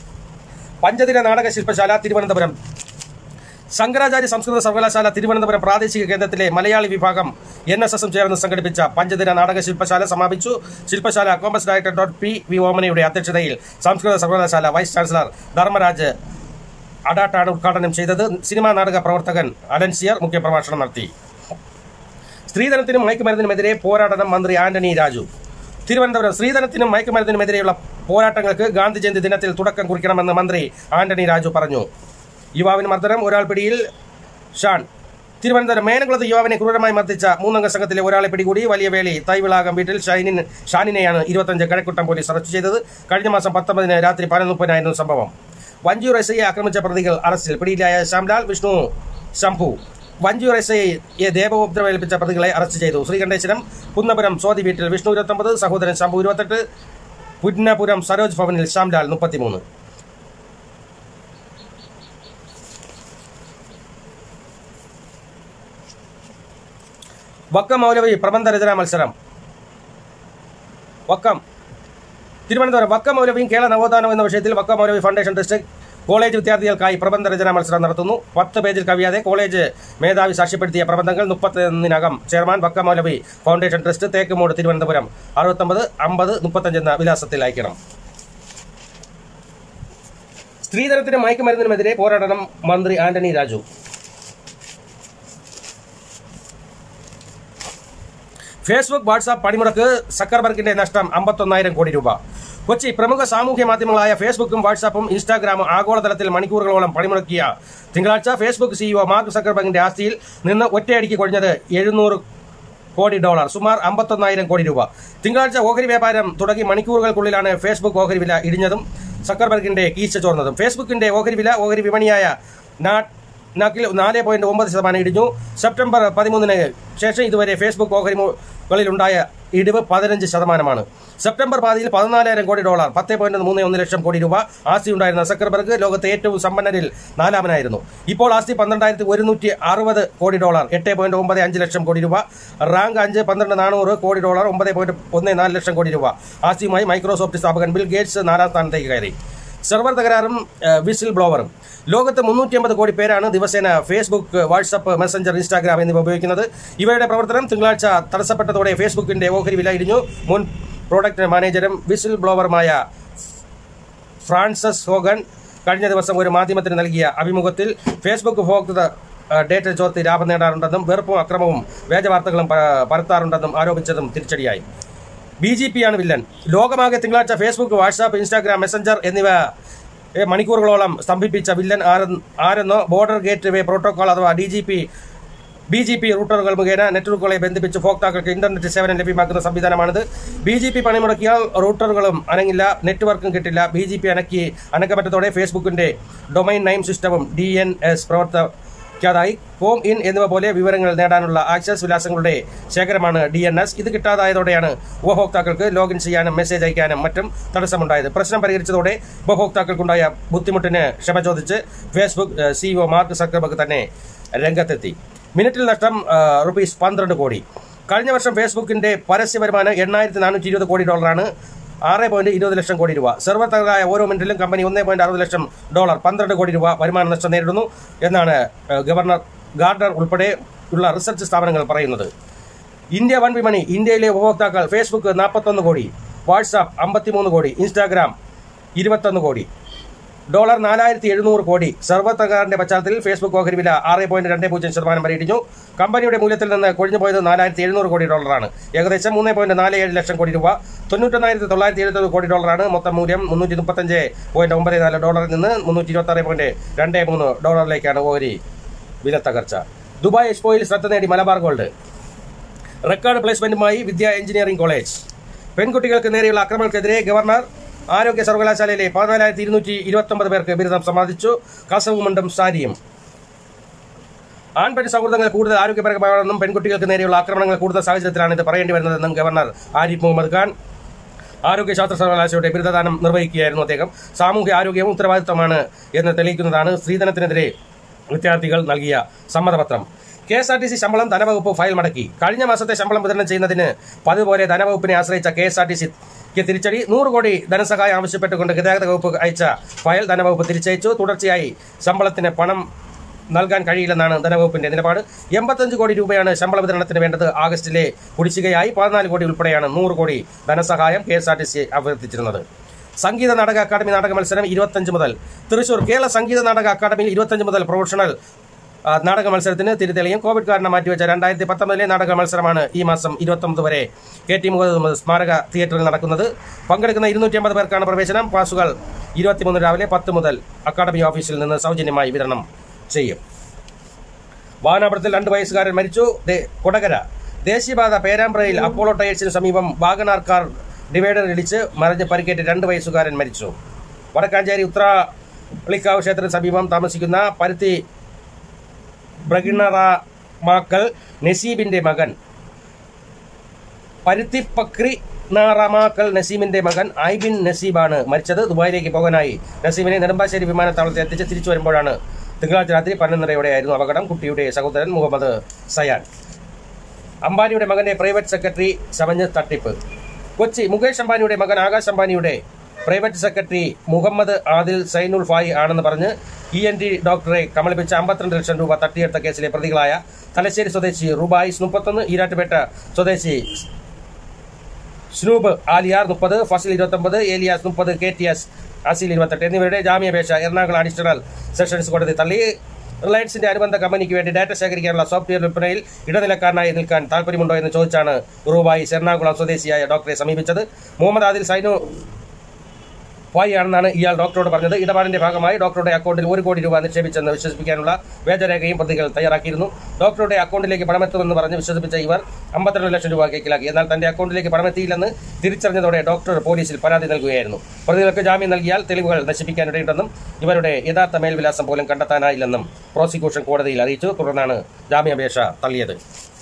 പഞ്ചദിന നാടക ശില്പശാല തിരുവനന്തപുരം. ശങ്കരാചാര്യ സംസ്കൃത സർവകലാശാല തിരുവനന്തപുരം പ്രാദേശിക കേന്ദ്രത്തിലെ മലയാളി വിഭാഗം എൻ എസ് എസും ചേർന്ന് സംഘടിപ്പിച്ച പഞ്ചദിന നാടക ശില്പശാല സമാപിച്ചു. ശില്പശാല commerce director dot P V ഓമനയുടെ അധ്യക്ഷതയിൽ സംസ്കൃത സർവകലാശാല വൈസ് ചാൻസലർ ധർമ്മരാജ് അഡാട്ടാണ് ഉദ്ഘാടനം ചെയ്തത്. സിനിമാ നാടക പ്രവർത്തകൻ അലൻസിയർ മുഖ്യപ്രഭാഷണം നടത്തി. സ്ത്രീധനത്തിനും മയക്കുമരുന്നിനുമെതിരെ പോരാടണം മന്ത്രി ആന്റണി രാജു. തിരുവനന്തപുരം സ്ത്രീധനത്തിനും മയക്കുമരുന്നിനുമെതിരെയുള്ള പോരാട്ടങ്ങൾക്ക് ഗാന്ധി ജയന്തി ദിനത്തിൽ തുടക്കം കുറിക്കണമെന്ന് മന്ത്രി ആന്റണി രാജു പറഞ്ഞു. യുവാവിന് മർദ്ദനം, ഒരാൾ പിടിയിൽ. ഷാൻ. തിരുവനന്തപുരം മേനകുളത്ത് യുവാവിനെ ക്രൂരമായി മർദ്ദിച്ച മൂന്നംഗ സംഘത്തിലെ ഒരാളെ പിടികൂടി. വലിയ വേളി തൈവിളാകം വീട്ടിൽ ഷൈനിൻ ഷാനിനെയാണ് ഇരുപത്തഞ്ച് കഴക്കൂട്ടം പോലീസ് അറസ്റ്റ് ചെയ്തത്. കഴിഞ്ഞ മാസം പത്തൊമ്പതിന് രാത്രി പതിനൊന്ന് മുപ്പതിനായിരുന്നു സംഭവം. വഞ്ചിയൂർ എസ് ഐയെ ആക്രമിച്ച പ്രതികൾ അറസ്റ്റിൽ. പിടിയിലായ ശ്യാംലാൽ, വിഷ്ണു, ശംഭു. വഞ്ചിയൂർ എസ് ഐയെ ദേവോപദ്രവം ഏൽപ്പിച്ച പ്രതികളെ അറസ്റ്റ് ചെയ്തു. ശ്രീകണ്ഠേശ്വരം കുന്നപുരം സ്വാതി വീട്ടിൽ വിഷ്ണു ഇരുപത്തൊമ്പത്, സഹോദരൻ ശംഭു ഇരുപത്തെട്ട്, പുന്നപുരം സരോജ് ഭവനിൽ ശ്യാംലാൽ മുപ്പത്തിമൂന്ന്. വക്കം മൗലവി പ്രബന്ധ രചനാ മത്സരം. വക്കം തിരുവനന്തപുരം വക്കം മൗലവിയും കേരള നവോത്ഥാനം എന്ന വിഷയത്തിൽ Vakkom Moulavi foundation trust college വിദ്യാർത്ഥികൾക്കായി പ്രബന്ധ രചനാ മത്സരം നടത്തുന്നു. പത്ത് പേജിൽ കവിയാതെ കോളേജ് മേധാവി സാക്ഷ്യപ്പെടുത്തിയ പ്രബന്ധങ്ങൾ മുപ്പത്തൊന്നിനകം chairman Vakkom Moulavi foundation trust Thekkumoodu Thiruvananthapuram അറുപത്തൊമ്പത് അമ്പത് മുപ്പത്തഞ്ച് എന്ന വിലാസത്തിൽ അയക്കണം. സ്ത്രീധനത്തിനും മയക്കുമരുന്നിനുമെതിരെ പോരാടണം മന്ത്രി ആന്റണി രാജു. ഫേസ്ബുക്ക് വാട്സാപ്പ് പണിമുടക്ക് സക്കർബർഗിന്റെ നഷ്ടം അമ്പത്തൊന്നായിരം കോടി രൂപ. കൊച്ചി പ്രമുഖ സാമൂഹ്യ മാധ്യമങ്ങളായ ഫേസ്ബുക്കും വാട്സാപ്പും ഇൻസ്റ്റാഗ്രാമും ആഗോളതലത്തിൽ മണിക്കൂറുകളോളം പണിമുടക്കിയ തിങ്കളാഴ്ച ഫേസ്ബുക്ക് സിഇഒ മാർക്ക് സക്കർബർഗിന്റെ ആസ്തിയിൽ നിന്ന് ഒറ്റയടിക്ക് കൊഴിഞ്ഞത് എഴുന്നൂറ് കോടി ഡോളർ, സുമാർ അമ്പത്തൊന്നായിരം കോടി രൂപ. തിങ്കളാഴ്ച ഓഹരി വ്യാപാരം തുടങ്ങി മണിക്കൂറുകൾക്കുള്ളിലാണ് ഫേസ്ബുക്ക് ഓഹരി വില ഇടിഞ്ഞതും സക്കർബർഗിന്റെ കീശ ചോർന്നതും. ഫേസ്ബുക്കിന്റെ ഓഹരി വില ഓഹരി വിപണിയായ നാക്കിൽ നാല് പോയിന്റ് ഒമ്പത് ശതമാനം ഇടിഞ്ഞു. സെപ്റ്റംബർ പതിമൂന്നിന് ശേഷം ഇതുവരെ ഫേസ്ബുക്ക് ഓഹരികളിലുണ്ടായ ഇടിവ് പതിനഞ്ച് ശതമാനമാണ്. സെപ്റ്റംബർ പാതിയിൽ പതിനാലായിരം കോടി ഡോളർ, പത്ത് പോയിന്റ് മൂന്ന് ഒന്ന് ലക്ഷം കോടി രൂപ ആസ്തിയുണ്ടായിരുന്ന സക്കർബർഗ് ലോകത്തെ ഏറ്റവും സമ്പന്നരിൽ നാലാമനായിരുന്നു. ഇപ്പോൾ ആസ്തി പന്ത്രണ്ടായിരത്തി ഒരുന്നൂറ്റി അറുപത് കോടി ഡോളർ, എട്ട് പോയിന്റ് ഒമ്പത് അഞ്ച് ലക്ഷം കോടി രൂപ. റാങ്ക് അഞ്ച് പന്ത്രണ്ട് നാനൂറ് കോടി ഡോളർ, ഒമ്പത് പോയിന്റ് ഒന്ന് നാല് ലക്ഷം കോടി രൂപ ആസ്തിയുമായി മൈക്രോസോഫ്റ്റ് സ്ഥാപകൻ ബിൽ ഗേറ്റ്സ് നാലാം സ്ഥാനത്തേക്ക് കയറി. സെർവർ തകരാറും വിസിൽ ബ്ലോവറും. ലോകത്ത് മുന്നൂറ്റി അമ്പത് കോടി പേരാണ് ദിവസേന ഫേസ്ബുക്ക്, വാട്സ്ആപ്പ്, മെസ്സഞ്ചർ, ഇൻസ്റ്റാഗ്രാം എന്നിവ ഉപയോഗിക്കുന്നത്. ഇവയുടെ പ്രവർത്തനം തിങ്കളാഴ്ച തടസ്സപ്പെട്ടതോടെ ഫേസ്ബുക്കിന്റെ ഓഹരി വില ഇടിഞ്ഞു. മുൻ പ്രോഡക്റ്റ് മാനേജരും വിസിൽ ബ്ലോവറുമായ ഫ്രാൻസസ് ഹോഗൻ കഴിഞ്ഞ ദിവസം ഒരു മാധ്യമത്തിന് നൽകിയ അഭിമുഖത്തിൽ ഫേസ്ബുക്ക് ഉപഭോക്തൃ ഡേറ്റ ചോർത്തി ലാഭം നേടാറുണ്ടെന്നും വെറുപ്പും അക്രമവും വ്യാജവാർത്തകളും പരത്താറുണ്ടെന്നും ആരോപിച്ചതും തിരിച്ചടിയായി. ബി ജെ പിയാണ് വില്ലൻ. ലോകമാകെ തിങ്കളാഴ്ച ഫേസ്ബുക്ക്, വാട്സാപ്പ്, ഇൻസ്റ്റാഗ്രാം, മെസ്സഞ്ചർ എന്നിവ മണിക്കൂറുകളോളം സ്തംഭിപ്പിച്ച വില്ലൻ ആരെന്നോ ബോർഡർ ഗേറ്റ് വേ പ്രോട്ടോകോൾ അഥവാ D G P B G P റൂട്ടറുകൾ മുഖേന നെറ്റ്വർക്കുകളെ ബന്ധിപ്പിച്ച് ഉപഭോക്താക്കൾക്ക് ഇന്റർനെറ്റ് സേവനം ലഭ്യമാക്കുന്ന സംവിധാനമാണിത്. ബി ജെ പി പണിമുടക്കിയാൽ റൂട്ടറുകളും അനങ്ങില്ല, നെറ്റ്വർക്കും കിട്ടില്ല. ബി ജെ പി അനക്കി അനക്കപ്പെട്ടതോടെ ഫേസ്ബുക്കിന്റെ ഡൊമൈൻ നെയിം സിസ്റ്റവും ഡി എൻ എസ് പ്രവർത്തിക്കാതായി. ഹോം ഇൻ എന്നിവ പോലെ വിവരങ്ങൾ നേടാനുള്ള ആക്സസ് വിലാസങ്ങളുടെ ശേഖരമാണ് ഡി എൻ എസ്. ഇത് കിട്ടാതായതോടെയാണ് ഉപഭോക്താക്കൾക്ക് ലോഗിൻ ചെയ്യാനും മെസ്സേജ് അയക്കാനും മറ്റും തടസ്സമുണ്ടായത്. പ്രശ്നം പരിഹരിച്ചതോടെ ഉപഭോക്താക്കൾക്കുണ്ടായ ബുദ്ധിമുട്ടിന് ക്ഷമ ചോദിച്ച് ഫേസ്ബുക്ക് സിഇഒ മാർക്ക് സക്കർബർഗ് തന്നെ രംഗത്തെത്തി. മിനിറ്റിൽ നഷ്ടം റുപ്പീസ് പന്ത്രണ്ട് കോടി. കഴിഞ്ഞ വർഷം ഫേസ്ബുക്കിന്റെ പരസ്യ വരുമാനം എണ്ണായിരത്തി നാനൂറ്റി ഇരുപത് കോടി ഡോളറാണ്, ആറ് പോയിന്റ് ഇരുപത് ലക്ഷം കോടി രൂപ. സെർവർ തകരായ ഓരോ മിനിറ്റിലും കമ്പനി ഒന്നേ പോയിന്റ് അറുപത് ലക്ഷം ഡോളർ, പന്ത്രണ്ട് കോടി രൂപ വരുമാന നഷ്ടം നേരിടുന്നു എന്നാണ് ഗവർണർ ഗാർഡർ ഉൾപ്പെടെയുള്ള റിസർച്ച് സ്ഥാപനങ്ങൾ പറയുന്നത്. ഇന്ത്യ വൻ വിപണി. ഇന്ത്യയിലെ ഉപഭോക്താക്കൾ ഫേസ്ബുക്ക് നാൽപ്പത്തൊന്ന് കോടി, വാട്സാപ്പ് അമ്പത്തിമൂന്ന് കോടി, ഇൻസ്റ്റാഗ്രാം ഇരുപത്തൊന്ന് കോടി ഡോളർ, നാലായിരത്തി എഴുന്നൂറ് കോടി. സെർവർ തകരാറിന്റെ പശ്ചാത്തലത്തിൽ ഫേസ്ബുക്ക് ഓഹരി വില ആറ് പോയിന്റ് രണ്ട് പൂജ്യം ശതമാനം വരെ ഇടിഞ്ഞു. കമ്പനിയുടെ മൂല്യത്തിൽ നിന്ന് കൊഴിഞ്ഞുപോയത് നാലായിരത്തി എഴുന്നൂറ് കോടി ഡോളറാണ്, ഏകദേശം മൂന്ന് പോയിന്റ് നാല് ഏഴ് ലക്ഷം കോടി രൂപ. തൊണ്ണൂറ്റൊന്നായിരത്തി തൊള്ളായിരത്തി എഴുപത് കോടി ഡോളറാണ് മൊത്തം മൂല്യം. മുന്നൂറ്റി മുപ്പത്തഞ്ച് പോയിന്റ് ഒമ്പത് നാല് ഡോളറിൽ നിന്ന് മുന്നൂറ്റി ഇരുപത്തി ആറ് പോയിന്റ് രണ്ട് മൂന്ന് ഡോളറിലേക്കാണ് ഓഹരി വില തകർച്ച. ദുബായ് എക്സ്പോയിൽ ശ്രദ്ധ നേടി മലബാർ ഗോൾഡ്. റെക്കോർഡ് പ്ലേസ്മെന്റുമായി വിദ്യ എഞ്ചിനീയറിംഗ് കോളേജ്. പെൺകുട്ടികൾക്ക് നേരെയുള്ള ആക്രമണങ്ങൾക്കെതിരെ ഗവർണർ ആരോഗ്യ സർവകലാശാലയിലെ പതിനാലായിരത്തി ഇരുന്നൂറ്റി ഇരുപത്തി ഒമ്പത് പേർക്ക് ബിരുദം സമ്മാനിച്ചു. കസവുമുണ്ടും സാരിയും. ആൺപെൺ സൗഹൃദങ്ങൾ കൂടുതൽ ആരോഗ്യപരമാണെന്നും പെൺകുട്ടികൾക്ക് നേരെയുള്ള ആക്രമണങ്ങൾ കൂടുതൽ സാഹചര്യത്തിലാണ് ഇത് പറയേണ്ടി വരുന്നതെന്നും ഗവർണർ ആരിഫ് മുഹമ്മദ് ഖാൻ ആരോഗ്യശാസ്ത്ര സർവകലാശാലയുടെ ബിരുദദാനം നിർവഹിക്കുകയായിരുന്നു അദ്ദേഹം. സാമൂഹ്യ ആരോഗ്യവും ഉത്തരവാദിത്തമാണ് എന്ന് തെളിയിക്കുന്നതാണ് സ്ത്രീധനത്തിനെതിരെ വിദ്യാർത്ഥികൾ നൽകിയ സമ്മതപത്രം. K S R T C ശമ്പളം ധനവകുപ്പ് ഫയൽ മടക്കി. കഴിഞ്ഞ മാസത്തെ ശമ്പളം വിതരണം ചെയ്യുന്നതിന് പതിപോലെ ധനവകുപ്പിനെ ആശ്രയിച്ച കെ എസ് ആർ ടി സിക്ക് തിരിച്ചടി. നൂറ് കോടി ധനസഹായം ആവശ്യപ്പെട്ടുകൊണ്ട് ഗതാഗത വകുപ്പ് അയച്ച ഫയൽ ധനവകുപ്പ് തിരിച്ചയച്ചു. തുടർച്ചയായി ശമ്പളത്തിന് പണം നൽകാൻ കഴിയില്ലെന്നാണ് ധനവകുപ്പിന്റെ നിലപാട്. എൺപത്തഞ്ച് കോടി രൂപയാണ് ശമ്പള വിതരണത്തിന് വേണ്ടത്. ആഗസ്റ്റിലെ കുടിശ്ശികയായി പതിനാല് കോടി ഉൾപ്പെടെയാണ് നൂറ് കോടി ധനസഹായം K S R T C അഭ്യർത്ഥിച്ചിരുന്നത്. സംഗീത നാടക അക്കാദമി നാടക മത്സരം ഇരുപത്തഞ്ച് മുതൽ. തൃശൂർ കേരള സംഗീത നാടക അക്കാദമിയിൽ ഇരുപത്തഞ്ച് മുതൽ പ്രൊഫഷണൽ നാടക മത്സരത്തിന് തിരിതെളിയും. കോവിഡ് കാരണം മാറ്റിവെച്ച രണ്ടായിരത്തി പത്തൊമ്പതിലെ നാടക മത്സരമാണ് ഈ മാസം ഇരുപത്തൊമ്പത് വരെ കെ ടി മുഹമ്മദ് സ്മാരക തിയേറ്ററിൽ നടക്കുന്നത്. പങ്കെടുക്കുന്ന ഇരുന്നൂറ്റി അമ്പത് പേർക്കാണ് പ്രവേശനം. പാസുകൾ ഇരുപത്തിമൂന്ന് രാവിലെ പത്ത് മുതൽ അക്കാദമി ഓഫീസിൽ നിന്ന് സൗജന്യമായി വിതരണം ചെയ്യും. വാഹനാപകടത്തിൽ രണ്ട് വയസ്സുകാരൻ മരിച്ചു. കൊടകര ദേശീയപാത പേരാമ്പ്രയിൽ അപ്പോളോ ടയേഴ്സിന് സമീപം വാഗനാർ കാർ ഡിവൈഡർ ഇടിച്ച് മറിഞ്ഞ് പരിക്കേറ്റ് രണ്ട് വയസ്സുകാരൻ മരിച്ചു. വടക്കാഞ്ചേരി ഉത്രാളിക്കാവ് ക്ഷേത്രത്തിന് സമീപം താമസിക്കുന്ന പരുത്തി ബ്രഗിണറാമാക്കൽ നസീബിന്റെ മകൻ പരുത്തിപ്പക്രി നാറാമാക്കൽ നസീമിന്റെ മകൻ ഐബിൻ നസീബാണ് മരിച്ചത്. ദുബായിലേക്ക് പോകാനായി നസീമിനെ നെടുമ്പാശ്ശേരി വിമാനത്താവളത്തിൽ എത്തിച്ച് തിരിച്ചു വരുമ്പോഴാണ് തിങ്കളാഴ്ച രാത്രി പതിനൊന്നരയോടെയായിരുന്നു അപകടം. കുട്ടിയുടെ സഹോദരൻ മുഹമ്മദ് സയാൻ. അംബാനിയുടെ മകന്റെ പ്രൈവറ്റ് സെക്രട്ടറി ചമഞ്ഞ് തട്ടിപ്പ്. കൊച്ചി മുകേഷ് അംബാനിയുടെ മകൻ ആകാശ് അംബാനിയുടെ പ്രൈവറ്റ് സെക്രട്ടറി മുഹമ്മദ് ആദിൽ സൈനുൽ ഫായി ആണെന്ന് പറഞ്ഞ് ഇ എൻ ടി ഡോക്ടറെ കബളിപ്പിച്ച് അമ്പത്തിരണ്ട് ലക്ഷം രൂപ തട്ടിയെടുത്ത കേസിലെ പ്രതികളായ തലശ്ശേരി സ്വദേശി റുബായിസ് മുപ്പത്തൊന്ന്, ഈരാറ്റുപേട്ട സ്വദേശി സ്നൂബ് ആലിയാർ മുപ്പത്, ഫസിൽ ഇരുപത്തൊമ്പത്, ഏലിയാസ് മുപ്പത്, കെ ടി എസ് അസീൽ ഇരുപത്തെട്ട് എന്നിവരുടെ ജാമ്യാപേക്ഷ എറണാകുളം അഡീഷണൽ സെഷൻസ് കോടതി തള്ളി. റിലയൻസിന്റെ അനുബന്ധ കമ്പനിക്ക് വേണ്ടി ഡാറ്റ ശേഖരിക്കാനുള്ള സോഫ്റ്റ്വെയർ വിൽപ്പനയിൽ ഇടനിലക്കാരനായി നിൽക്കാൻ താൽപര്യമുണ്ടോ എന്ന് ചോദിച്ചാണ് റുബായിസ് എറണാകുളം സ്വദേശിയായ ഡോക്ടറെ സമീപിച്ചത്. മുഹമ്മദ് ആദിൽ സൈനു ഫായി ആണെന്നാണ് ഇയാൾ ഡോക്ടറോട് പറഞ്ഞത്. ഇടപാടിന്റെ ഭാഗമായി ഡോക്ടറുടെ അക്കൗണ്ടിൽ ഒരു കോടി രൂപ നിക്ഷേപിച്ചെന്ന് വിശ്വസിപ്പിക്കാനുള്ള വ്യാജരേഖയും പ്രതികൾ തയ്യാറാക്കിയിരുന്നു. ഡോക്ടറുടെ അക്കൗണ്ടിലേക്ക് പണമെത്തുമെന്ന് പറഞ്ഞ് വിശ്വസിപ്പിച്ച ഇവർ അമ്പത്തിരണ്ട് ലക്ഷം രൂപ കൈക്കലാക്കി. എന്നാൽ തന്റെ അക്കൗണ്ടിലേക്ക് പണമെത്തിയില്ലെന്ന് തിരിച്ചറിഞ്ഞതോടെ ഡോക്ടർ പോലീസിൽ പരാതി നൽകുകയായിരുന്നു. പ്രതികൾക്ക് ജാമ്യം നൽകിയാൽ തെളിവുകൾ നശിപ്പിക്കാനിടയുണ്ടെന്നും ഇവരുടെ യഥാർത്ഥ മേൽവിലാസം പോലും കണ്ടെത്താനായില്ലെന്നും പ്രോസിക്യൂഷൻ കോടതിയിൽ അറിയിച്ചു. തുടർന്നാണ് ജാമ്യാപേക്ഷ തള്ളിയത്.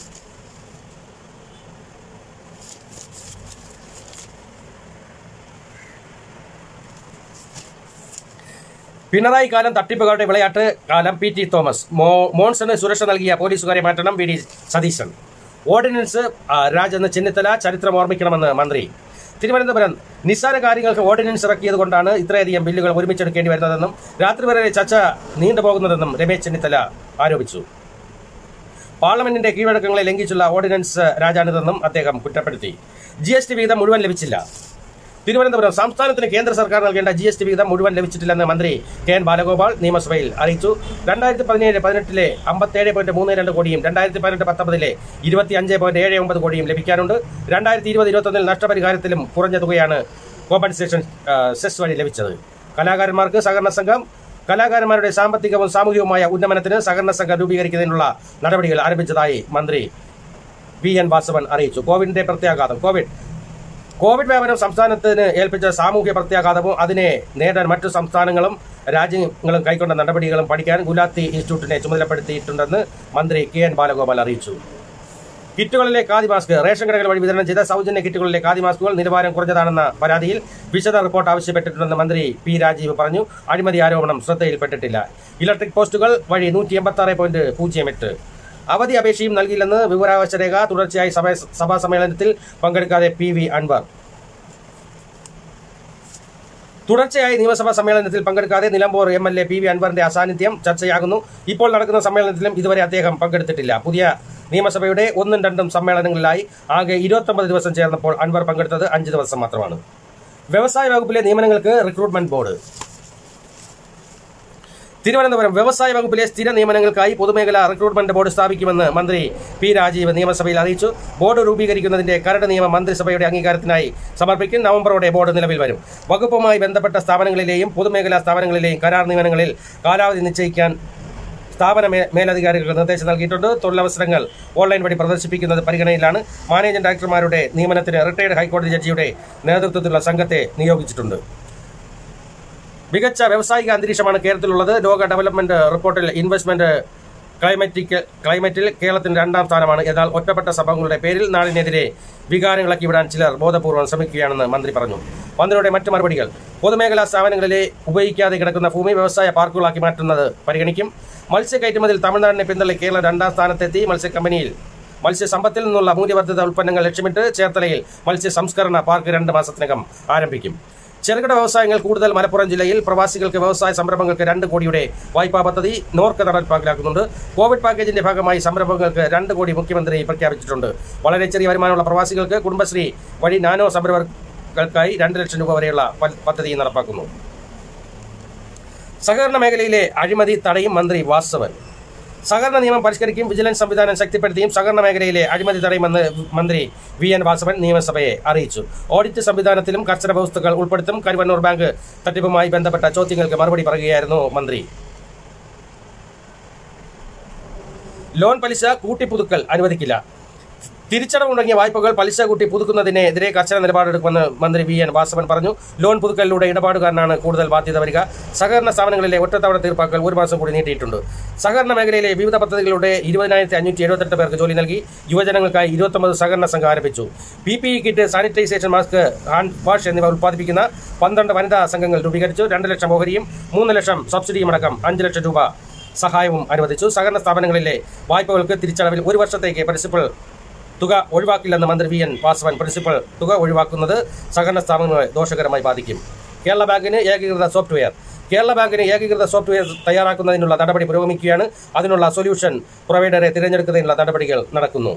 പിണറായി കാലം തട്ടിപ്പുകാരുടെ വിളയാട്ട് കാലം പി ടി തോമസ്. മോൺസണ് സുരക്ഷ നൽകിയ പോലീസുകാരെ മാറ്റണം വി ഡി സതീശൻ. ഓർഡിനൻസ് രാജെന്ന് ചെന്നിത്തല ചരിത്രം ഓർമ്മിക്കണമെന്ന് മന്ത്രി. തിരുവനന്തപുരം നിസ്സാര കാര്യങ്ങൾക്ക് ഓർഡിനൻസ് ഇറക്കിയത് കൊണ്ടാണ് ഇത്രയധികം ബില്ലുകൾ ഒരുമിച്ചെടുക്കേണ്ടി വരുന്നതെന്നും രാത്രി വരെ ചർച്ച നീണ്ടുപോകുന്നതെന്നും രമേശ് ചെന്നിത്തല ആരോപിച്ചു. പാർലമെന്റിന്റെ കീഴ്വഴക്കങ്ങളെ ലംഘിച്ചുള്ള ഓർഡിനൻസ് രാജാണിതെന്നും അദ്ദേഹം കുറ്റപ്പെടുത്തി. ജി എസ് ടി വിഹിതം മുഴുവൻ ലഭിച്ചില്ല. തിരുവനന്തപുരം സംസ്ഥാനത്തിന് കേന്ദ്ര സർക്കാർ നൽകേണ്ട ജി എസ് ടി വിഹിതം മുഴുവൻ ലഭിച്ചിട്ടില്ലെന്ന് മന്ത്രി കെ എൻ ബാലഗോപാൽ നിയമസഭയിൽ അറിയിച്ചു. രണ്ടായിരത്തി പതിനേഴ് പതിനെട്ടിലെ അമ്പത്തേഴ് പോയിന്റ് മൂന്ന് രണ്ട് കോടിയും രണ്ടായിരത്തി പതിനെട്ട് പത്തൊമ്പതിലെ ഇരുപത്തി അഞ്ച് പോയിന്റ് ഏഴ് ഒമ്പത് കോടിയും ലഭിക്കാനുണ്ട്. രണ്ടായിരത്തി ഇരുപത് ഇരുപത്തൊന്നിൽ നഷ്ടപരിഹാരത്തിലും കുറഞ്ഞ തുകയാണ് കോമ്പൻസേഷൻ സെസ് വഴി ലഭിച്ചത്. കലാകാരന്മാർക്ക് സഹകരണ സംഘം കലാകാരന്മാരുടെ സാമ്പത്തികവും സാമൂഹികവുമായ ഉന്നമനത്തിന് സഹകരണ സംഘം രൂപീകരിക്കുന്നതിനുള്ള നടപടികൾ ആരംഭിച്ചതായി മന്ത്രി വി എൻ വാസവൻ അറിയിച്ചു. കോവിഡിന്റെ പ്രത്യാഘാതം കോവിഡ് കോവിഡ് വ്യാപനം സംസ്ഥാനത്തിന് ഏൽപ്പിച്ച സാമൂഹ്യ പ്രത്യാഘാതവും അതിനെ നേടാൻ മറ്റു സംസ്ഥാനങ്ങളും രാജ്യങ്ങളും കൈക്കൊണ്ട നടപടികളും പഠിക്കാൻ ഗുലാത്തി ഇൻസ്റ്റിറ്റ്യൂട്ടിനെ ചുമതലപ്പെടുത്തിയിട്ടുണ്ടെന്ന് മന്ത്രി കെ എൻ ബാലഗോപാൽ അറിയിച്ചു. കിറ്റുകളിലെ ഖാദി മാസ്ക് റേഷൻ കടകൾ വഴി വിതരണം ചെയ്ത സൗജന്യ കിറ്റുകളിലെ ഖാദി മാസ്കുകൾ നിലവാരം കുറഞ്ഞതാണെന്ന പരാതിയിൽ വിശദ റിപ്പോർട്ട് ആവശ്യപ്പെട്ടിട്ടുണ്ടെന്ന് മന്ത്രി പി രാജീവ് പറഞ്ഞു. അഴിമതി ആരോപണം ശ്രദ്ധയിൽപ്പെട്ടിട്ടില്ല. ഇലക്ട്രിക് പോസ്റ്റുകൾ വഴി നൂറ്റി എൺപത്തി ആറ് പോയിന്റ് പൂജ്യം എട്ട് അവധി അപേക്ഷയും നൽകിയില്ലെന്ന് വിവരാവകാശ രേഖ. തുടർച്ചയായി സഭാ സമ്മേളനത്തിൽ പങ്കെടുക്കാതെ പി വി അൻവർ തുടർച്ചയായി നിയമസഭാ സമ്മേളനത്തിൽ പങ്കെടുക്കാതെ Nilambur M L A P V അൻവറിന്റെ അസാന്നിധ്യം ചർച്ചയാകുന്നു. ഇപ്പോൾ നടക്കുന്ന സമ്മേളനത്തിലും ഇതുവരെ അദ്ദേഹം പങ്കെടുത്തിട്ടില്ല. പുതിയ നിയമസഭയുടെ ഒന്നും രണ്ടും സമ്മേളനങ്ങളിലായി ആകെ ഇരുപത്തൊമ്പത് ദിവസം ചേർന്നപ്പോൾ അൻവർ പങ്കെടുത്തത് അഞ്ച് ദിവസം മാത്രമാണ്. വ്യവസായ വകുപ്പിലെ നിയമനങ്ങൾക്ക് റിക്രൂട്ട്മെന്റ് ബോർഡ്. തിരുവനന്തപുരം വ്യവസായ വകുപ്പിലെ സ്ഥിര നിയമനങ്ങൾക്കായി പൊതുമേഖലാ റിക്രൂട്ട്മെന്റ് ബോർഡ് സ്ഥാപിക്കുമെന്ന് മന്ത്രി പി രാജീവ് നിയമസഭയിൽ അറിയിച്ചു. ബോർഡ് രൂപീകരിക്കുന്നതിന്റെ കരട് നിയമം മന്ത്രിസഭയുടെ അംഗീകാരത്തിനായി സമർപ്പിക്കും. നവംബറോടെ ബോർഡ് നിലവിൽ വരും. വകുപ്പുമായി ബന്ധപ്പെട്ട സ്ഥാപനങ്ങളിലെയും പൊതുമേഖലാ സ്ഥാപനങ്ങളിലെയും കരാർ നിയമനങ്ങളിൽ കാലാവധി നിശ്ചയിക്കാൻ സ്ഥാപന മേലധികാരികൾക്ക് നിർദ്ദേശം നൽകിയിട്ടുണ്ട്. തൊഴിലവസരങ്ങൾ ഓൺലൈൻ വഴി പ്രദർശിപ്പിക്കുന്നത് പരിഗണനയിലാണ്. മാനേജിംഗ് ഡയറക്ടർമാരുടെ നിയമനത്തിന് റിട്ടയർഡ് ഹൈക്കോടതി ജഡ്ജിയുടെ നേതൃത്വത്തിലുള്ള സംഘത്തെ നിയോഗിച്ചിട്ടുണ്ട്. മികച്ച വ്യാവസായിക അന്തരീക്ഷമാണ് കേരളത്തിലുള്ളത്. ലോക ഡെവലപ്മെന്റ് റിപ്പോർട്ടിൽ ഇൻവെസ്റ്റ്മെന്റ് ക്ലൈമറ്റിക് ക്ലൈമറ്റിൽ കേരളത്തിന് രണ്ടാം സ്ഥാനമാണ്. എന്നാൽ ഒറ്റപ്പെട്ട സംഭവങ്ങളുടെ പേരിൽ നാടിനെതിരെ വികാരങ്ങളാക്കി വിടാൻ ചിലർ ബോധപൂർവ്വം ശ്രമിക്കുകയാണെന്ന് മന്ത്രി പറഞ്ഞു. മന്ത്രിയുടെ മറ്റു മറുപടികൾ. പൊതുമേഖലാ സ്ഥാപനങ്ങളിലെ ഉപയോഗിക്കാതെ കിടക്കുന്ന ഭൂമി വ്യവസായ പാർക്കുകളാക്കി മാറ്റുന്നത് പരിഗണിക്കും. മത്സ്യ കയറ്റുമതിയിൽ തമിഴ്നാടിനെ പിന്തള്ളി കേരളം രണ്ടാം സ്ഥാനത്തെത്തി. മത്സ്യ കമ്പനിയിൽ മത്സ്യസമ്പത്തിൽ നിന്നുള്ള മൂല്യവർദ്ധിത ഉൽപ്പന്നങ്ങൾ ലക്ഷ്യമിട്ട് ചേർത്തലയിൽ മത്സ്യ സംസ്കരണ പാർക്ക് രണ്ട് മാസത്തിനകം ആരംഭിക്കും. ചെറുകിട വ്യവസായങ്ങൾ കൂടുതൽ. മലപ്പുറം ജില്ലയിൽ പ്രവാസികൾക്ക് വ്യവസായ സംരംഭങ്ങൾക്ക് രണ്ട് കോടിയുടെ വായ്പാ പദ്ധതി നോർക്ക നടപ്പാക്കിലാക്കുന്നുണ്ട്. കോവിഡ് പാക്കേജിന്റെ ഭാഗമായി സംരംഭങ്ങൾക്ക് രണ്ട് കോടി മുഖ്യമന്ത്രി പ്രഖ്യാപിച്ചിട്ടുണ്ട്. വളരെ ചെറിയ വരുമാനമുള്ള പ്രവാസികൾക്ക് കുടുംബശ്രീ വഴി നാനോ സംരംഭങ്ങൾക്കായി രണ്ട് ലക്ഷം രൂപ വരെയുള്ള പദ്ധതി നടപ്പാക്കുന്നു. സഹകരണ മേഖലയിലെ അഴിമതി തടയും മന്ത്രി വാസവൻ. സഹകരണ നിയമം പരിഷ്കരിക്കും. വിജിലൻസ് സംവിധാനം ശക്തിപ്പെടുത്തിയും സഹകരണ മേഖലയിലെ അഴിമതി തടയുമെന്ന് മന്ത്രി വി എൻ വാസവൻ നിയമസഭയെ അറിയിച്ചു. ഓഡിറ്റ് സംവിധാനത്തിലും കർശന വ്യവസ്ഥകൾ ഉൾപ്പെടുത്തും. കരുവന്നൂർ ബാങ്ക് തട്ടിപ്പുമായി ബന്ധപ്പെട്ട ചോദ്യങ്ങൾക്ക് മറുപടി പറയുകയായിരുന്നു മന്ത്രി. ലോൺ പലിശ കൂട്ടിപ്പുതുക്കൽ അനുവദിക്കില്ല. തിരിച്ചടവുണ്ടങ്ങിയ വായ്പകൾ പലിശ കൂട്ടി പുതുക്കുന്നതിനെതിരെ കർശന നിലപാടെടുക്കുമെന്ന് മന്ത്രി വി എൻ വാസവൻ പറഞ്ഞു. ലോൺ പുതുക്കലിലൂടെ ഇടപാടുകാരനാണ് കൂടുതൽ ബാധ്യത വരിക. സഹകരണ സ്ഥാപനങ്ങളിലെ ഒറ്റത്തവണ തീർപ്പാക്കൽ ഒരു മാസം കൂടി നീട്ടിയിട്ടുണ്ട്. സഹകരണ മേഖലയിലെ വിവിധ പദ്ധതികളുടെ ഇരുപതിനായിരത്തി അഞ്ഞൂറ്റി എഴുപത്തെട്ട് പേർക്ക് ജോലി നൽകി. യുവജനങ്ങൾക്കായി ഇരുപത്തൊമ്പത് സഹകരണ സംഘം ആരംഭിച്ചു. P P E kit, sanitisation mask, hand wash എന്നിവ ഉത്പാദിപ്പിക്കുന്ന പന്ത്രണ്ട് വനിതാ സംഘങ്ങൾ രൂപീകരിച്ചു. രണ്ട് ലക്ഷം ഓഹരിയും മൂന്ന് ലക്ഷം സബ്സിഡിയുമടക്കം അഞ്ച് ലക്ഷം രൂപ സഹായവും അനുവദിച്ചു. സഹകരണ സ്ഥാപനങ്ങളിലെ വായ്പകൾക്ക് തിരിച്ചടവിൽ ഒരു വർഷത്തേക്ക് പ്രിൻസിപ്പൽ തുക ഒഴിവാക്കില്ലെന്ന് മന്ത്രി വി എൻ വാസവൻ. പ്രിൻസിപ്പൽ തുക ഒഴിവാക്കുന്നത് സഹകരണ സ്ഥാപനങ്ങളെ ദോഷകരമായി ബാധിക്കും. കേരള ബാങ്കിന് ഏകീകൃത സോഫ്റ്റ്വെയർ കേരള ബാങ്കിന് ഏകീകൃത സോഫ്റ്റ്വെയർ തയ്യാറാക്കുന്നതിനുള്ള നടപടി പുരോഗമിക്കുകയാണ്. അതിനുള്ള സൊല്യൂഷൻ പ്രൊവൈഡറെ തിരഞ്ഞെടുക്കുന്നതിനുള്ള നടപടികൾ നടക്കുന്നു.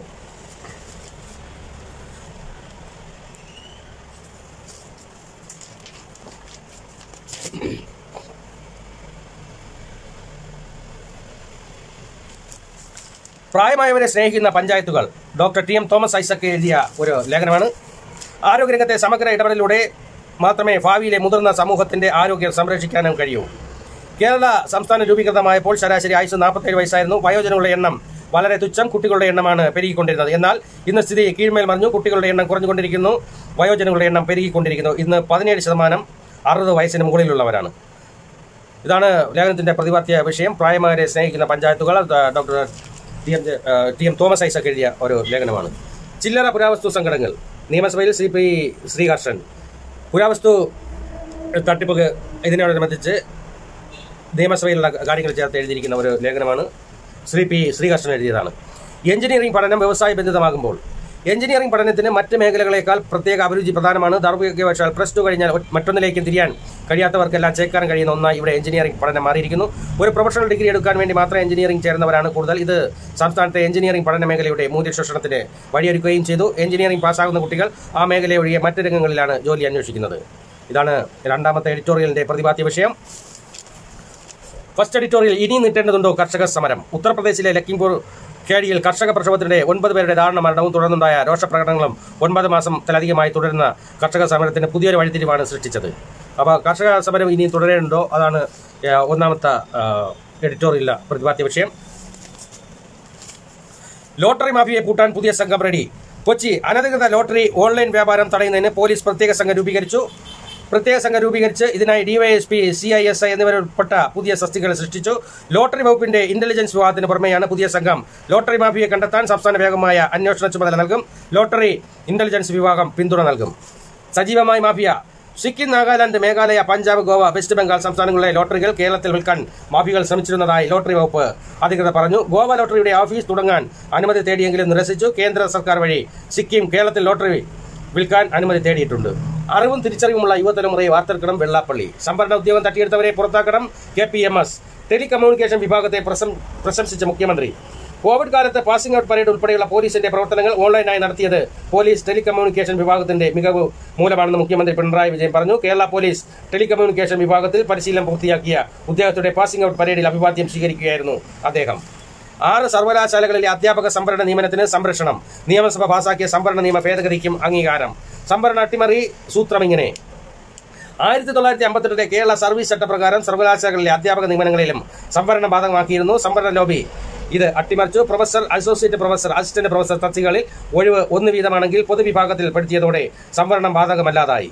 പ്രായമായവരെ സ്നേഹിക്കുന്ന പഞ്ചായത്തുകൾ doctor T M Thomas Isaac എഴുതിയ ഒരു ലേഖനമാണ്. ആരോഗ്യരംഗത്തെ സമഗ്ര ഇടപെടലിലൂടെ മാത്രമേ ഭാവിയിലെ മുതിർന്ന സമൂഹത്തിന്റെ ആരോഗ്യം സംരക്ഷിക്കാനും കഴിയൂ. കേരള സംസ്ഥാനം രൂപീകൃതമായപ്പോൾ ശരാശരി ആയുസ് നാൽപ്പത്തേഴ് വയസ്സായിരുന്നു. വയോജനങ്ങളുടെ എണ്ണം വളരെ തുച്ഛം. കുട്ടികളുടെ എണ്ണമാണ് പെരുകിക്കൊണ്ടിരുന്നത്. എന്നാൽ ഇന്ന് സ്ഥിതി കീഴ്മേൽ മറിഞ്ഞു. കുട്ടികളുടെ എണ്ണം കുറഞ്ഞുകൊണ്ടിരിക്കുന്നു. വയോജനങ്ങളുടെ എണ്ണം പെരുകിക്കൊണ്ടിരിക്കുന്നു. ഇന്ന് പതിനേഴ് ശതമാനം അറുപത് വയസ്സിന് മുകളിലുള്ളവരാണ്. ഇതാണ് ലേഖനത്തിന്റെ പ്രതിപാദ്യ വിഷയം. പ്രായമായവരെ സ്നേഹിക്കുന്ന പഞ്ചായത്തുകൾ doctor T M T M Thomas Isaac എഴുതിയ ഒരു ലേഖനമാണ്. ചില്ലറ പുരാവസ്തു സംഘടനകൾ നിയമസഭയിൽ സി പി ശ്രീകർഷൻ പുരാവസ്തു തട്ടിപ്പ് ഇതിനോടനുബന്ധിച്ച് നിയമസഭയിലുള്ള കാര്യങ്ങൾ ചേർത്ത് എഴുതിയിരിക്കുന്ന ഒരു ലേഖനമാണ്. ശ്രീ പി ശ്രീകർഷൻ എഴുതിയതാണ്. എഞ്ചിനീയറിംഗ് പഠനം വ്യവസായ ബന്ധിതമാകുമ്പോൾ എഞ്ചിനീയറിംഗ് പഠനത്തിന് മറ്റ് മേഖലകളേക്കാൾ പ്രത്യേക അഭിരുചി പ്രധാനമാണ്. ദൗർഭാഗ്യവശാൽ പ്ലസ് ടു കഴിഞ്ഞാൽ മറ്റൊന്നിലേക്കും തിരിയാൻ കഴിയാത്തവർക്കെല്ലാം ചേർക്കാൻ കഴിയുന്ന ഒന്നായി ഇവിടെ എഞ്ചിനീയറിംഗ് പഠനം മാറിയിരിക്കുന്നു. ഒരു പ്രൊഫഷണൽ ഡിഗ്രി എടുക്കാൻ വേണ്ടി മാത്രം എഞ്ചിനീയറിംഗ് ചേർന്നവരാണ് കൂടുതൽ. ഇത് സംസ്ഥാനത്തെ എഞ്ചിനീയറിംഗ് പഠന മേഖലയുടെ മൂല്യശോഷണത്തിന് വഴിയൊരുക്കുകയും ചെയ്തു. എഞ്ചിനീയറിംഗ് പാസ്സാകുന്ന കുട്ടികൾ ആ മേഖല ഒഴികെ മറ്റ് രംഗങ്ങളിലാണ് ജോലി അന്വേഷിക്കുന്നത്. ഇതാണ് രണ്ടാമത്തെ എഡിറ്റോറിയലിന്റെ പ്രതിപാദ്യ വിഷയം. ഫസ്റ്റ് എഡിറ്റോറിയൽ ഇനി നീട്ടേണ്ടതുണ്ടോ കർഷക സമരം. ഉത്തർപ്രദേശിലെ ലഖിംപൂർ ഖേഡിയിൽ കർഷക പ്രക്ഷോഭത്തിനിടെ ഒൻപത് പേരുടെ ദാരുണ മരണവും തുടർന്നുണ്ടായ രോഷപ്രകടനങ്ങളും ഒൻപത് മാസത്തിലധികമായി തുടരുന്ന കർഷക സമരത്തിന് പുതിയൊരു വഴിത്തിരിവാണ് സൃഷ്ടിച്ചത്. അപ്പോൾ കർഷക സമരം ഇനി തുടരേണ്ടോ, അതാണ് ഒന്നാമത്തെ എഡിറ്റോറിയലിലെ പ്രതിപാദ്യ വിഷയം. ലോട്ടറി മാഫിയയെ പൂട്ടാൻ പുതിയ സംഘം റെഡി. കൊച്ചി അനധികൃത ലോട്ടറി ഓൺലൈൻ വ്യാപാരം തടയുന്നതിന് പോലീസ് പ്രത്യേക സംഘം രൂപീകരിച്ചു. പ്രത്യേക സംഘം രൂപീകരിച്ച് ഇതിനായി DYSP, C I S I എന്നിവരുൾപ്പെട്ട പുതിയ തസ്തികകൾ സൃഷ്ടിച്ചു. ലോട്ടറി വകുപ്പിന്റെ ഇന്റലിജൻസ് വിഭാഗത്തിന് പുറമെയാണ് പുതിയ സംഘം. ലോട്ടറി മാഫിയെ കണ്ടെത്താൻ സംസ്ഥാന വ്യാപകമായ അന്വേഷണ ചുമതല നൽകും. ലോട്ടറി ഇന്റലിജൻസ് വിഭാഗം പിന്തുണ നൽകും. സജീവമായി മാഫിയ. സിക്കിം, നാഗാലാന്റ്, മേഘാലയ, പഞ്ചാബ്, ഗോവ, വെസ്റ്റ് ബംഗാൾ സംസ്ഥാനങ്ങളിലെ ലോട്ടറികൾ കേരളത്തിൽ വിൽക്കാൻ മാഫിയകൾ ശ്രമിച്ചിരുന്നതായി ലോട്ടറി വകുപ്പ് അധികൃതർ പറഞ്ഞു. ഗോവ ലോട്ടറിയുടെ ഓഫീസ് തുടങ്ങാൻ അനുമതി തേടിയെങ്കിലും നിരസിച്ചു. കേന്ദ്ര സർക്കാർ വഴി സിക്കിം കേരളത്തിൽ ലോട്ടറി വിൽക്കാൻ അനുമതി തേടിയിട്ടുണ്ട്. അറിവും തിരിച്ചറിവുമുള്ള യുവതലമുറയെ വാർത്തെടുക്കണം. വെള്ളാപ്പള്ളി. സംഭരണ ഉദ്യോഗം തട്ടിയെടുത്തവരെ പുറത്താക്കണം. K P M S. Telecommunication വിഭാഗത്തെ പ്രശംസിച്ച മുഖ്യമന്ത്രി. കോവിഡ് കാലത്ത് പാസിംഗ് ഔട്ട് പരേഡ് ഉൾപ്പെടെയുള്ള പോലീസിന്റെ പ്രവർത്തനങ്ങൾ ഓൺലൈനായി നടത്തിയത് പോലീസ് ടെലികമ്മ്യൂണിക്കേഷൻ വിഭാഗത്തിന്റെ മികവ് മൂലമാണെന്ന് മുഖ്യമന്ത്രി പിണറായി വിജയൻ പറഞ്ഞു. കേരള പോലീസ് ടെലികമ്മ്യൂണിക്കേഷൻ വിഭാഗത്തിൽ പരിശീലനം പൂർത്തിയാക്കിയ ഉദ്യോഗസ്ഥരുടെ പാസിംഗ് ഔട്ട് പരേഡിൽ അഭിവാദ്യം സ്വീകരിക്കുകയായിരുന്നു അദ്ദേഹം. ആറ് സർവകലാശാലകളിലെ അധ്യാപക സംവരണ നിയമനത്തിന് സംരക്ഷണം. നിയമസഭ പാസാക്കിയ സംവരണ നിയമ ഭേദഗതിക്കും അംഗീകാരം. സംവരണ അട്ടിമറി സൂത്രം ഇങ്ങനെ. ആയിരത്തി തൊള്ളായിരത്തി അമ്പത്തെട്ടിലെ കേരള സർവീസ് ചട്ടപ്രകാരം സർവകലാശാലകളിലെ അധ്യാപക നിയമനങ്ങളിലും സംവരണം ബാധകമാക്കിയിരുന്നു. സംവരണ ലോബി ഇത് അട്ടിമറിച്ചു. Professor, associate professor, assistant professor തസ്തികകളിൽ ഒഴിവ് ഒന്ന് വീതമാണെങ്കിൽ പൊതുവിഭാഗത്തിൽ പെടുത്തിയതോടെ സംവരണം ബാധകമല്ലാതായി.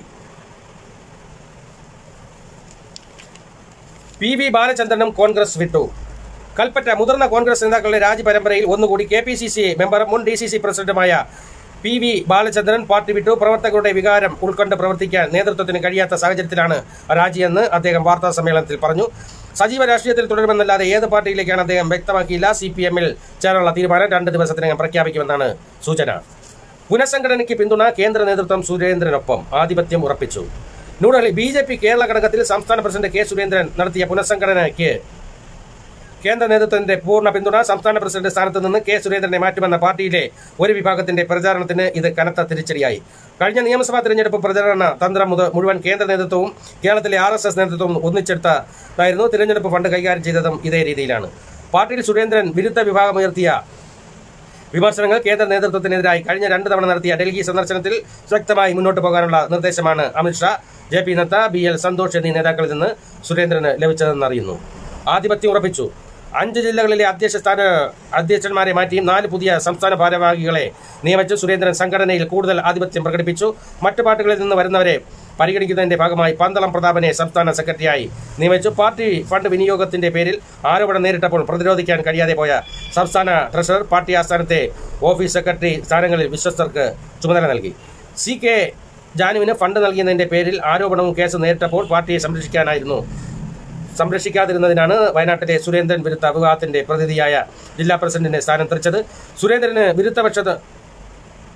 പി വി ബാലചന്ദ്രനും കോൺഗ്രസ് വിട്ടു. കൽപ്പറ്റ. മുതിർന്ന കോൺഗ്രസ് നേതാക്കളുടെ രാജി പരമ്പരയിൽ ഒന്നുകൂടി. കെ പി സി സി മെമ്പറും മുൻ ഡി സി സി പ്രസിഡന്റുമായ പി വി ബാലചന്ദ്രൻ പാർട്ടി വിട്ടു. പ്രവർത്തകരുടെ വികാരം ഉൾക്കൊണ്ട് പ്രവർത്തിക്കാൻ നേതൃത്വത്തിന് കഴിയാത്ത സാഹചര്യത്തിലാണ് രാജിയെന്ന് അദ്ദേഹം വാർത്താ സമ്മേളനത്തിൽ പറഞ്ഞു. സജീവ രാഷ്ട്രീയത്തിൽ തുടരുമെന്നല്ലാതെ ഏത് പാർട്ടിയിലേക്കാണ് അദ്ദേഹം വ്യക്തമാക്കിയില്ല. സി പി എമ്മിൽ ചേരാനുള്ള തീരുമാനം രണ്ട് ദിവസത്തിനകം പ്രഖ്യാപിക്കുമെന്നാണ് സൂചന. പുനഃസംഘടനയ്ക്ക് പിന്തുണ. കേന്ദ്ര നേതൃത്വം സുരേന്ദ്രനൊപ്പം. ആധിപത്യം ഉറപ്പിച്ചു. New Delhi. B J P Kerala ഘടകത്തിൽ സംസ്ഥാന പ്രസിഡന്റ് കെ സുരേന്ദ്രൻ നടത്തിയ പുനഃസംഘടനയ്ക്ക് കേന്ദ്ര നേതൃത്വത്തിന്റെ പൂർണ്ണ പിന്തുണ. സംസ്ഥാന പ്രസിഡന്റ് സ്ഥാനത്ത് നിന്ന് കെ സുരേന്ദ്രനെ മാറ്റുമെന്ന പാർട്ടിയിലെ ഒരു വിഭാഗത്തിന്റെ പ്രചാരണത്തിന് ഇത് കനത്ത തിരിച്ചടിയായി. കഴിഞ്ഞ നിയമസഭാ തെരഞ്ഞെടുപ്പ് പ്രചാരണ തന്ത്രം മുഴുവൻ കേന്ദ്ര നേതൃത്വവും കേരളത്തിലെ ആർ എസ് എസ് നേതൃത്വവും ഒന്നിച്ചെടുത്തായിരുന്നു. തിരഞ്ഞെടുപ്പ് ഫണ്ട് കൈകാര്യം ചെയ്തതും ഇതേ രീതിയിലാണ്. പാർട്ടിയിൽ സുരേന്ദ്രൻ വിരുദ്ധ വിഭാഗമുയർത്തിയ വിമർശനങ്ങൾ കേന്ദ്ര നേതൃത്വത്തിനെതിരായി കഴിഞ്ഞ രണ്ട് തവണ നടത്തിയ ഡൽഹി സന്ദർശനത്തിൽ ശക്തമായി മുന്നോട്ട് പോകാനുള്ള നിർദ്ദേശമാണ് Amit Shah, J P Nadda, B L Santhosh എന്നീ നേതാക്കളിൽ നിന്ന് സുരേന്ദ്രന് ലഭിച്ചതെന്നറിയുന്നു. ആധിപത്യം ഉറപ്പിച്ചു. അഞ്ച് ജില്ലകളിലെ അധ്യക്ഷ സ്ഥാന അധ്യക്ഷന്മാരെ മാറ്റിയും നാല് പുതിയ സംസ്ഥാന ഭാരവാഹികളെ നിയമിച്ചു. സുരേന്ദ്രൻ സംഘടനയിൽ കൂടുതൽ ആധിപത്യം പ്രകടിപ്പിച്ചു. മറ്റു പാർട്ടികളിൽ നിന്ന് വരുന്നവരെ പരിഗണിക്കുന്നതിന്റെ ഭാഗമായി പന്തളം പ്രതാപനെ സംസ്ഥാന സെക്രട്ടറിയായി നിയമിച്ചു. പാർട്ടി ഫണ്ട് വിനിയോഗത്തിന്റെ പേരിൽ ആരോപണം നേരിട്ടപ്പോൾ പ്രതിരോധിക്കാൻ കഴിയാതെ പോയ സംസ്ഥാന ട്രഷറർ പാർട്ടി ആസ്ഥാനത്തെ ഓഫീസ് സെക്രട്ടറി സ്ഥാനങ്ങളിൽ വിശ്വസ്തർക്ക് ചുമതല നൽകി. സി കെ ജാനുവിന് ഫണ്ട് നൽകിയതിന്റെ പേരിൽ ആരോപണവും കേസ് നേരിട്ടപ്പോൾ പാർട്ടിയെ സംരക്ഷിക്കാനായിരുന്നു സംരക്ഷിക്കാതിരുന്നതിനാണ് വയനാട്ടിലെ സുരേന്ദ്രൻ വിരുദ്ധ വിഭാഗത്തിന്റെ പ്രതിനിധിയായ ജില്ലാ പ്രസിഡന്റിനെ സ്ഥാനം തെറിച്ചത്. സുരേന്ദ്രന് വിരുദ്ധപക്ഷ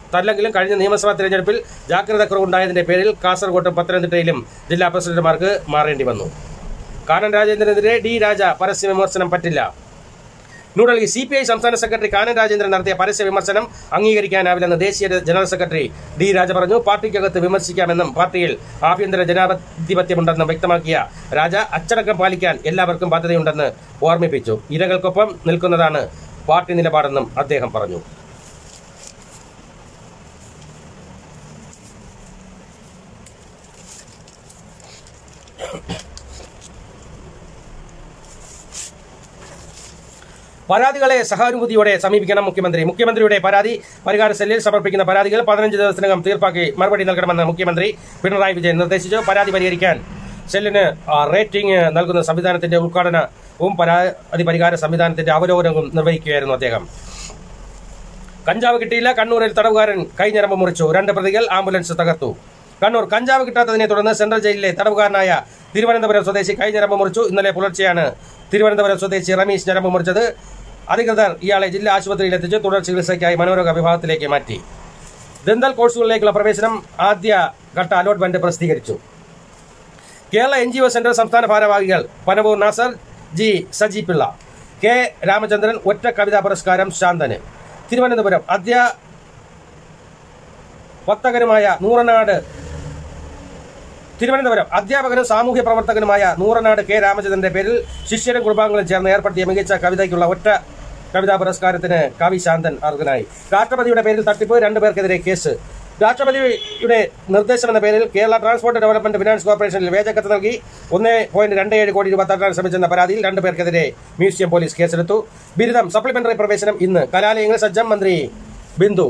തല്ലെങ്കിലും കഴിഞ്ഞ നിയമസഭാ തെരഞ്ഞെടുപ്പിൽ ജാഗ്രതക്കുറവുണ്ടായതിന്റെ പേരിൽ കാസർകോട്ടും പത്തനംതിട്ടയിലും ജില്ലാ പ്രസിഡന്റുമാർക്ക് മാറേണ്ടി വന്നു. കാനൻ രാജേന്ദ്രനെതിരെ ഡി രാജ പരസ്യ വിമർശനം പറ്റില്ല. ന്യൂഡൽഹി സി പി ഐ സംസ്ഥാന സെക്രട്ടറി കാനൻ രാജേന്ദ്രൻ നടത്തിയ പരസ്യ വിമർശനം അംഗീകരിക്കാനാവില്ലെന്ന് ദേശീയ ജനറൽ സെക്രട്ടറി ഡി രാജ പറഞ്ഞു. പാർട്ടിക്കകത്ത് വിമർശിക്കാമെന്നും പാർട്ടിയിൽ ആഭ്യന്തര ജനാധിപത്യമുണ്ടെന്നും വ്യക്തമാക്കിയ രാജ അച്ചടക്കം പാലിക്കാൻ എല്ലാവർക്കും ബാധ്യതയുണ്ടെന്ന് ഓർമ്മിപ്പിച്ചു. ഇരകൾക്കൊപ്പം നിൽക്കുന്നതാണ് പാർട്ടി നിലപാടെന്നും അദ്ദേഹം പറഞ്ഞു. പരാതികളെ സഹാനുഭൂതിയോടെ സമീപിക്കണം മുഖ്യമന്ത്രി. മുഖ്യമന്ത്രിയുടെ പരാതി പരിഹാര സെല്ലിൽ സമർപ്പിക്കുന്ന പരാതികൾ പതിനഞ്ച് ദിവസത്തിനകം തീർപ്പാക്കി മറുപടി നൽകണമെന്ന് മുഖ്യമന്ത്രി പിണറായി വിജയൻ നിർദ്ദേശിച്ചു. പരാതി പരിഹരിക്കാൻ സെല്ലിന് റേറ്റിംഗ് നൽകുന്ന സംവിധാനത്തിന്റെ ഉദ്ഘാടനവും പരാതി പരിഹാര സംവിധാനത്തിന്റെ അവലോകനവും നിർവഹിക്കുകയായിരുന്നു അദ്ദേഹം. കഞ്ചാവ് കിട്ടിയില്ല. കണ്ണൂരിൽ തടവുകാരൻ കൈഞ്ഞരമ്പ് മുറിച്ചു. രണ്ട് പ്രതികൾ ആംബുലൻസ് തകർത്തു. കണ്ണൂർ കഞ്ചാവ് കിട്ടാത്തതിനെ തുടർന്ന് സെൻട്രൽ ജയിലിലെ തടവുകാരനായ തിരുവനന്തപുരം സ്വദേശി കൈഞ്ഞരമ്പ് മുറിച്ചു. ഇന്നലെ പുലർച്ചെയാണ് തിരുവനന്തപുരം സ്വദേശി റമീസ് ഞരമ്പ് മുറിച്ചത്. അധികൃതർ ഇയാളെ ജില്ലാ ആശുപത്രിയിൽ എത്തിച്ച് തുടർ ചികിത്സയ്ക്കായി മനോരോഗ വിഭാഗത്തിലേക്ക് മാറ്റി. ദന്തൽ കോഴ്സുകളിലേക്കുള്ള പ്രവേശനം ആദ്യ ഘട്ട അലോട്ട്മെന്റ് പ്രസിദ്ധീകരിച്ചു. Kerala N G O centre സംസ്ഥാന ഭാരവാഹികൾ പനവൂർ നാസർ, ജി സജി പിള്ള, കെ രാമചന്ദ്രൻ. ഒറ്റ കവിതാ പുരസ്കാരം ശാന്തന്. തിരുവനന്തപുരം അധ്യാപകനുമായ നൂറനാട് തിരുവനന്തപുരം അധ്യാപകനും സാമൂഹ്യ പ്രവർത്തകനുമായ നൂറനാട് കെ രാമചന്ദ്രന്റെ പേരിൽ ശിഷ്യരും കുടുംബാംഗങ്ങളും ചേർന്ന് ഏർപ്പെടുത്തിയ മികച്ച കവിതയ്ക്കുള്ള ഒറ്റ കവിതാ പുരസ്കാരത്തിന് കവി ശാന്തൻ അർഹനായി. രാഷ്ട്രപതിയുടെ പേരിൽ തട്ടിപ്പ്, രണ്ടുപേർക്കെതിരെ കേസ്. രാഷ്ട്രപതിയുടെ നിർദ്ദേശമെന്ന പേരിൽ കേരള ട്രാൻസ്പോർട്ട് ഡെവലപ്മെന്റ് ഫിനാൻസ് കോർപ്പറേഷനിൽ വ്യാജക്കത്ത് നൽകി ഒന്നേ പോയിന്റ് രണ്ട് ഏഴ് കോടി രൂപ തട്ടാൻ ശ്രമിച്ചെന്ന പരാതിയിൽ രണ്ടുപേർക്കെതിരെ മ്യൂസിയം പോലീസ് കേസെടുത്തു. ബിരുദം സപ്ലിമെന്ററി പ്രവേശനം ഇന്ന്. കലാലയങ്ങൾ സജ്ജം. മന്ത്രി ബിന്ദു.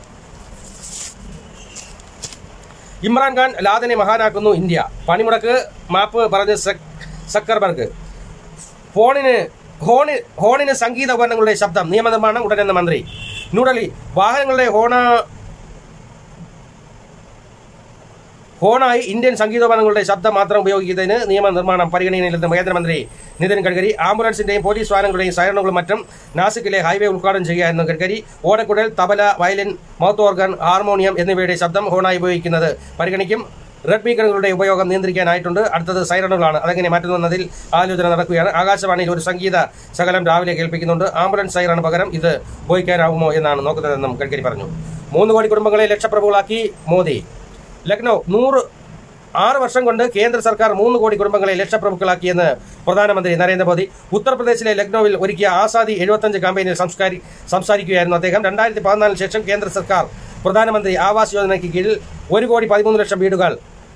ഇമ്രാൻഖാൻ ലാദനെ മഹാനാക്കുന്നു ഇന്ത്യ. പണിമുടക്ക് മാപ്പ് പറഞ്ഞ് സക്കർബർഗ്. ഫോണിന് ഹോണി ഹോണിന് സംഗീത ഉപകരണങ്ങളുടെ ശബ്ദം. നിയമനിർമ്മാണം ഉടനെന്ന് മന്ത്രി. ന്യൂഡൽഹി വാഹനങ്ങളുടെ ഹോണ ഹോണായി ഇന്ത്യൻ സംഗീതോപകരണങ്ങളുടെ ശബ്ദം മാത്രം ഉപയോഗിക്കുന്നതിന് നിയമനിർമ്മാണം പരിഗണനയിലെന്ന് കേന്ദ്രമന്ത്രി നിതിൻ ഗഡ്കരി. ആംബുലൻസിന്റെയും പോലീസ് വാഹനങ്ങളുടെയും സൈറണുകളും മറ്റും നാസിക്കിലെ ഹൈവേ ഉദ്ഘാടനം ചെയ്യുകയായിരുന്നു ഗഡ്കരി. ഓടക്കുഴൽ, tabla, violin, mouth organ, harmonium എന്നിവയുടെ ശബ്ദം ഹോണായി ഉപയോഗിക്കുന്നത് പരിഗണിക്കും. റെഡ് ബീക്കണുകളുടെ ഉപയോഗം നിയന്ത്രിക്കാനായിട്ടുണ്ട്. അടുത്തത് സൈറണുകളാണ്. അതെങ്ങനെ മാറ്റുന്നതിൽ ആലോചന നടക്കുകയാണ്. ആകാശവാണിയിൽ ഒരു സംഗീത ശകലം രാവിലെ കേൾപ്പിക്കുന്നുണ്ട്. ആംബുലൻസ് സൈറണ് പകരം ഇത് ഉപയോഗിക്കാനാവുമോ എന്നാണ് നോക്കുന്നതെന്നും ഗഡ്കരി പറഞ്ഞു. മൂന്ന് കോടി കുടുംബങ്ങളെ ലക്ഷപ്രഭുകളാക്കി മോദി. ലക്നൌ നൂറ് ആറ് വർഷം കൊണ്ട് കേന്ദ്ര സർക്കാർ മൂന്ന് കോടി കുടുംബങ്ങളെ ലക്ഷപ്രഭുക്കളാക്കിയെന്ന് പ്രധാനമന്ത്രി നരേന്ദ്രമോദി. ഉത്തർപ്രദേശിലെ ലക്നൌവിൽ ഒരുക്കിയ ആസാദി എഴുപത്തഞ്ച് ക്യാമ്പയിനിൽ സംസാരിക്കുകയായിരുന്നു അദ്ദേഹം. രണ്ടായിരത്തി പതിനാലിന് ശേഷം കേന്ദ്ര സർക്കാർ പ്രധാനമന്ത്രി ആവാസ് യോജനയ്ക്ക് കീഴിൽ ഒരു കോടി പതിമൂന്ന് ലക്ഷം വീടുകൾ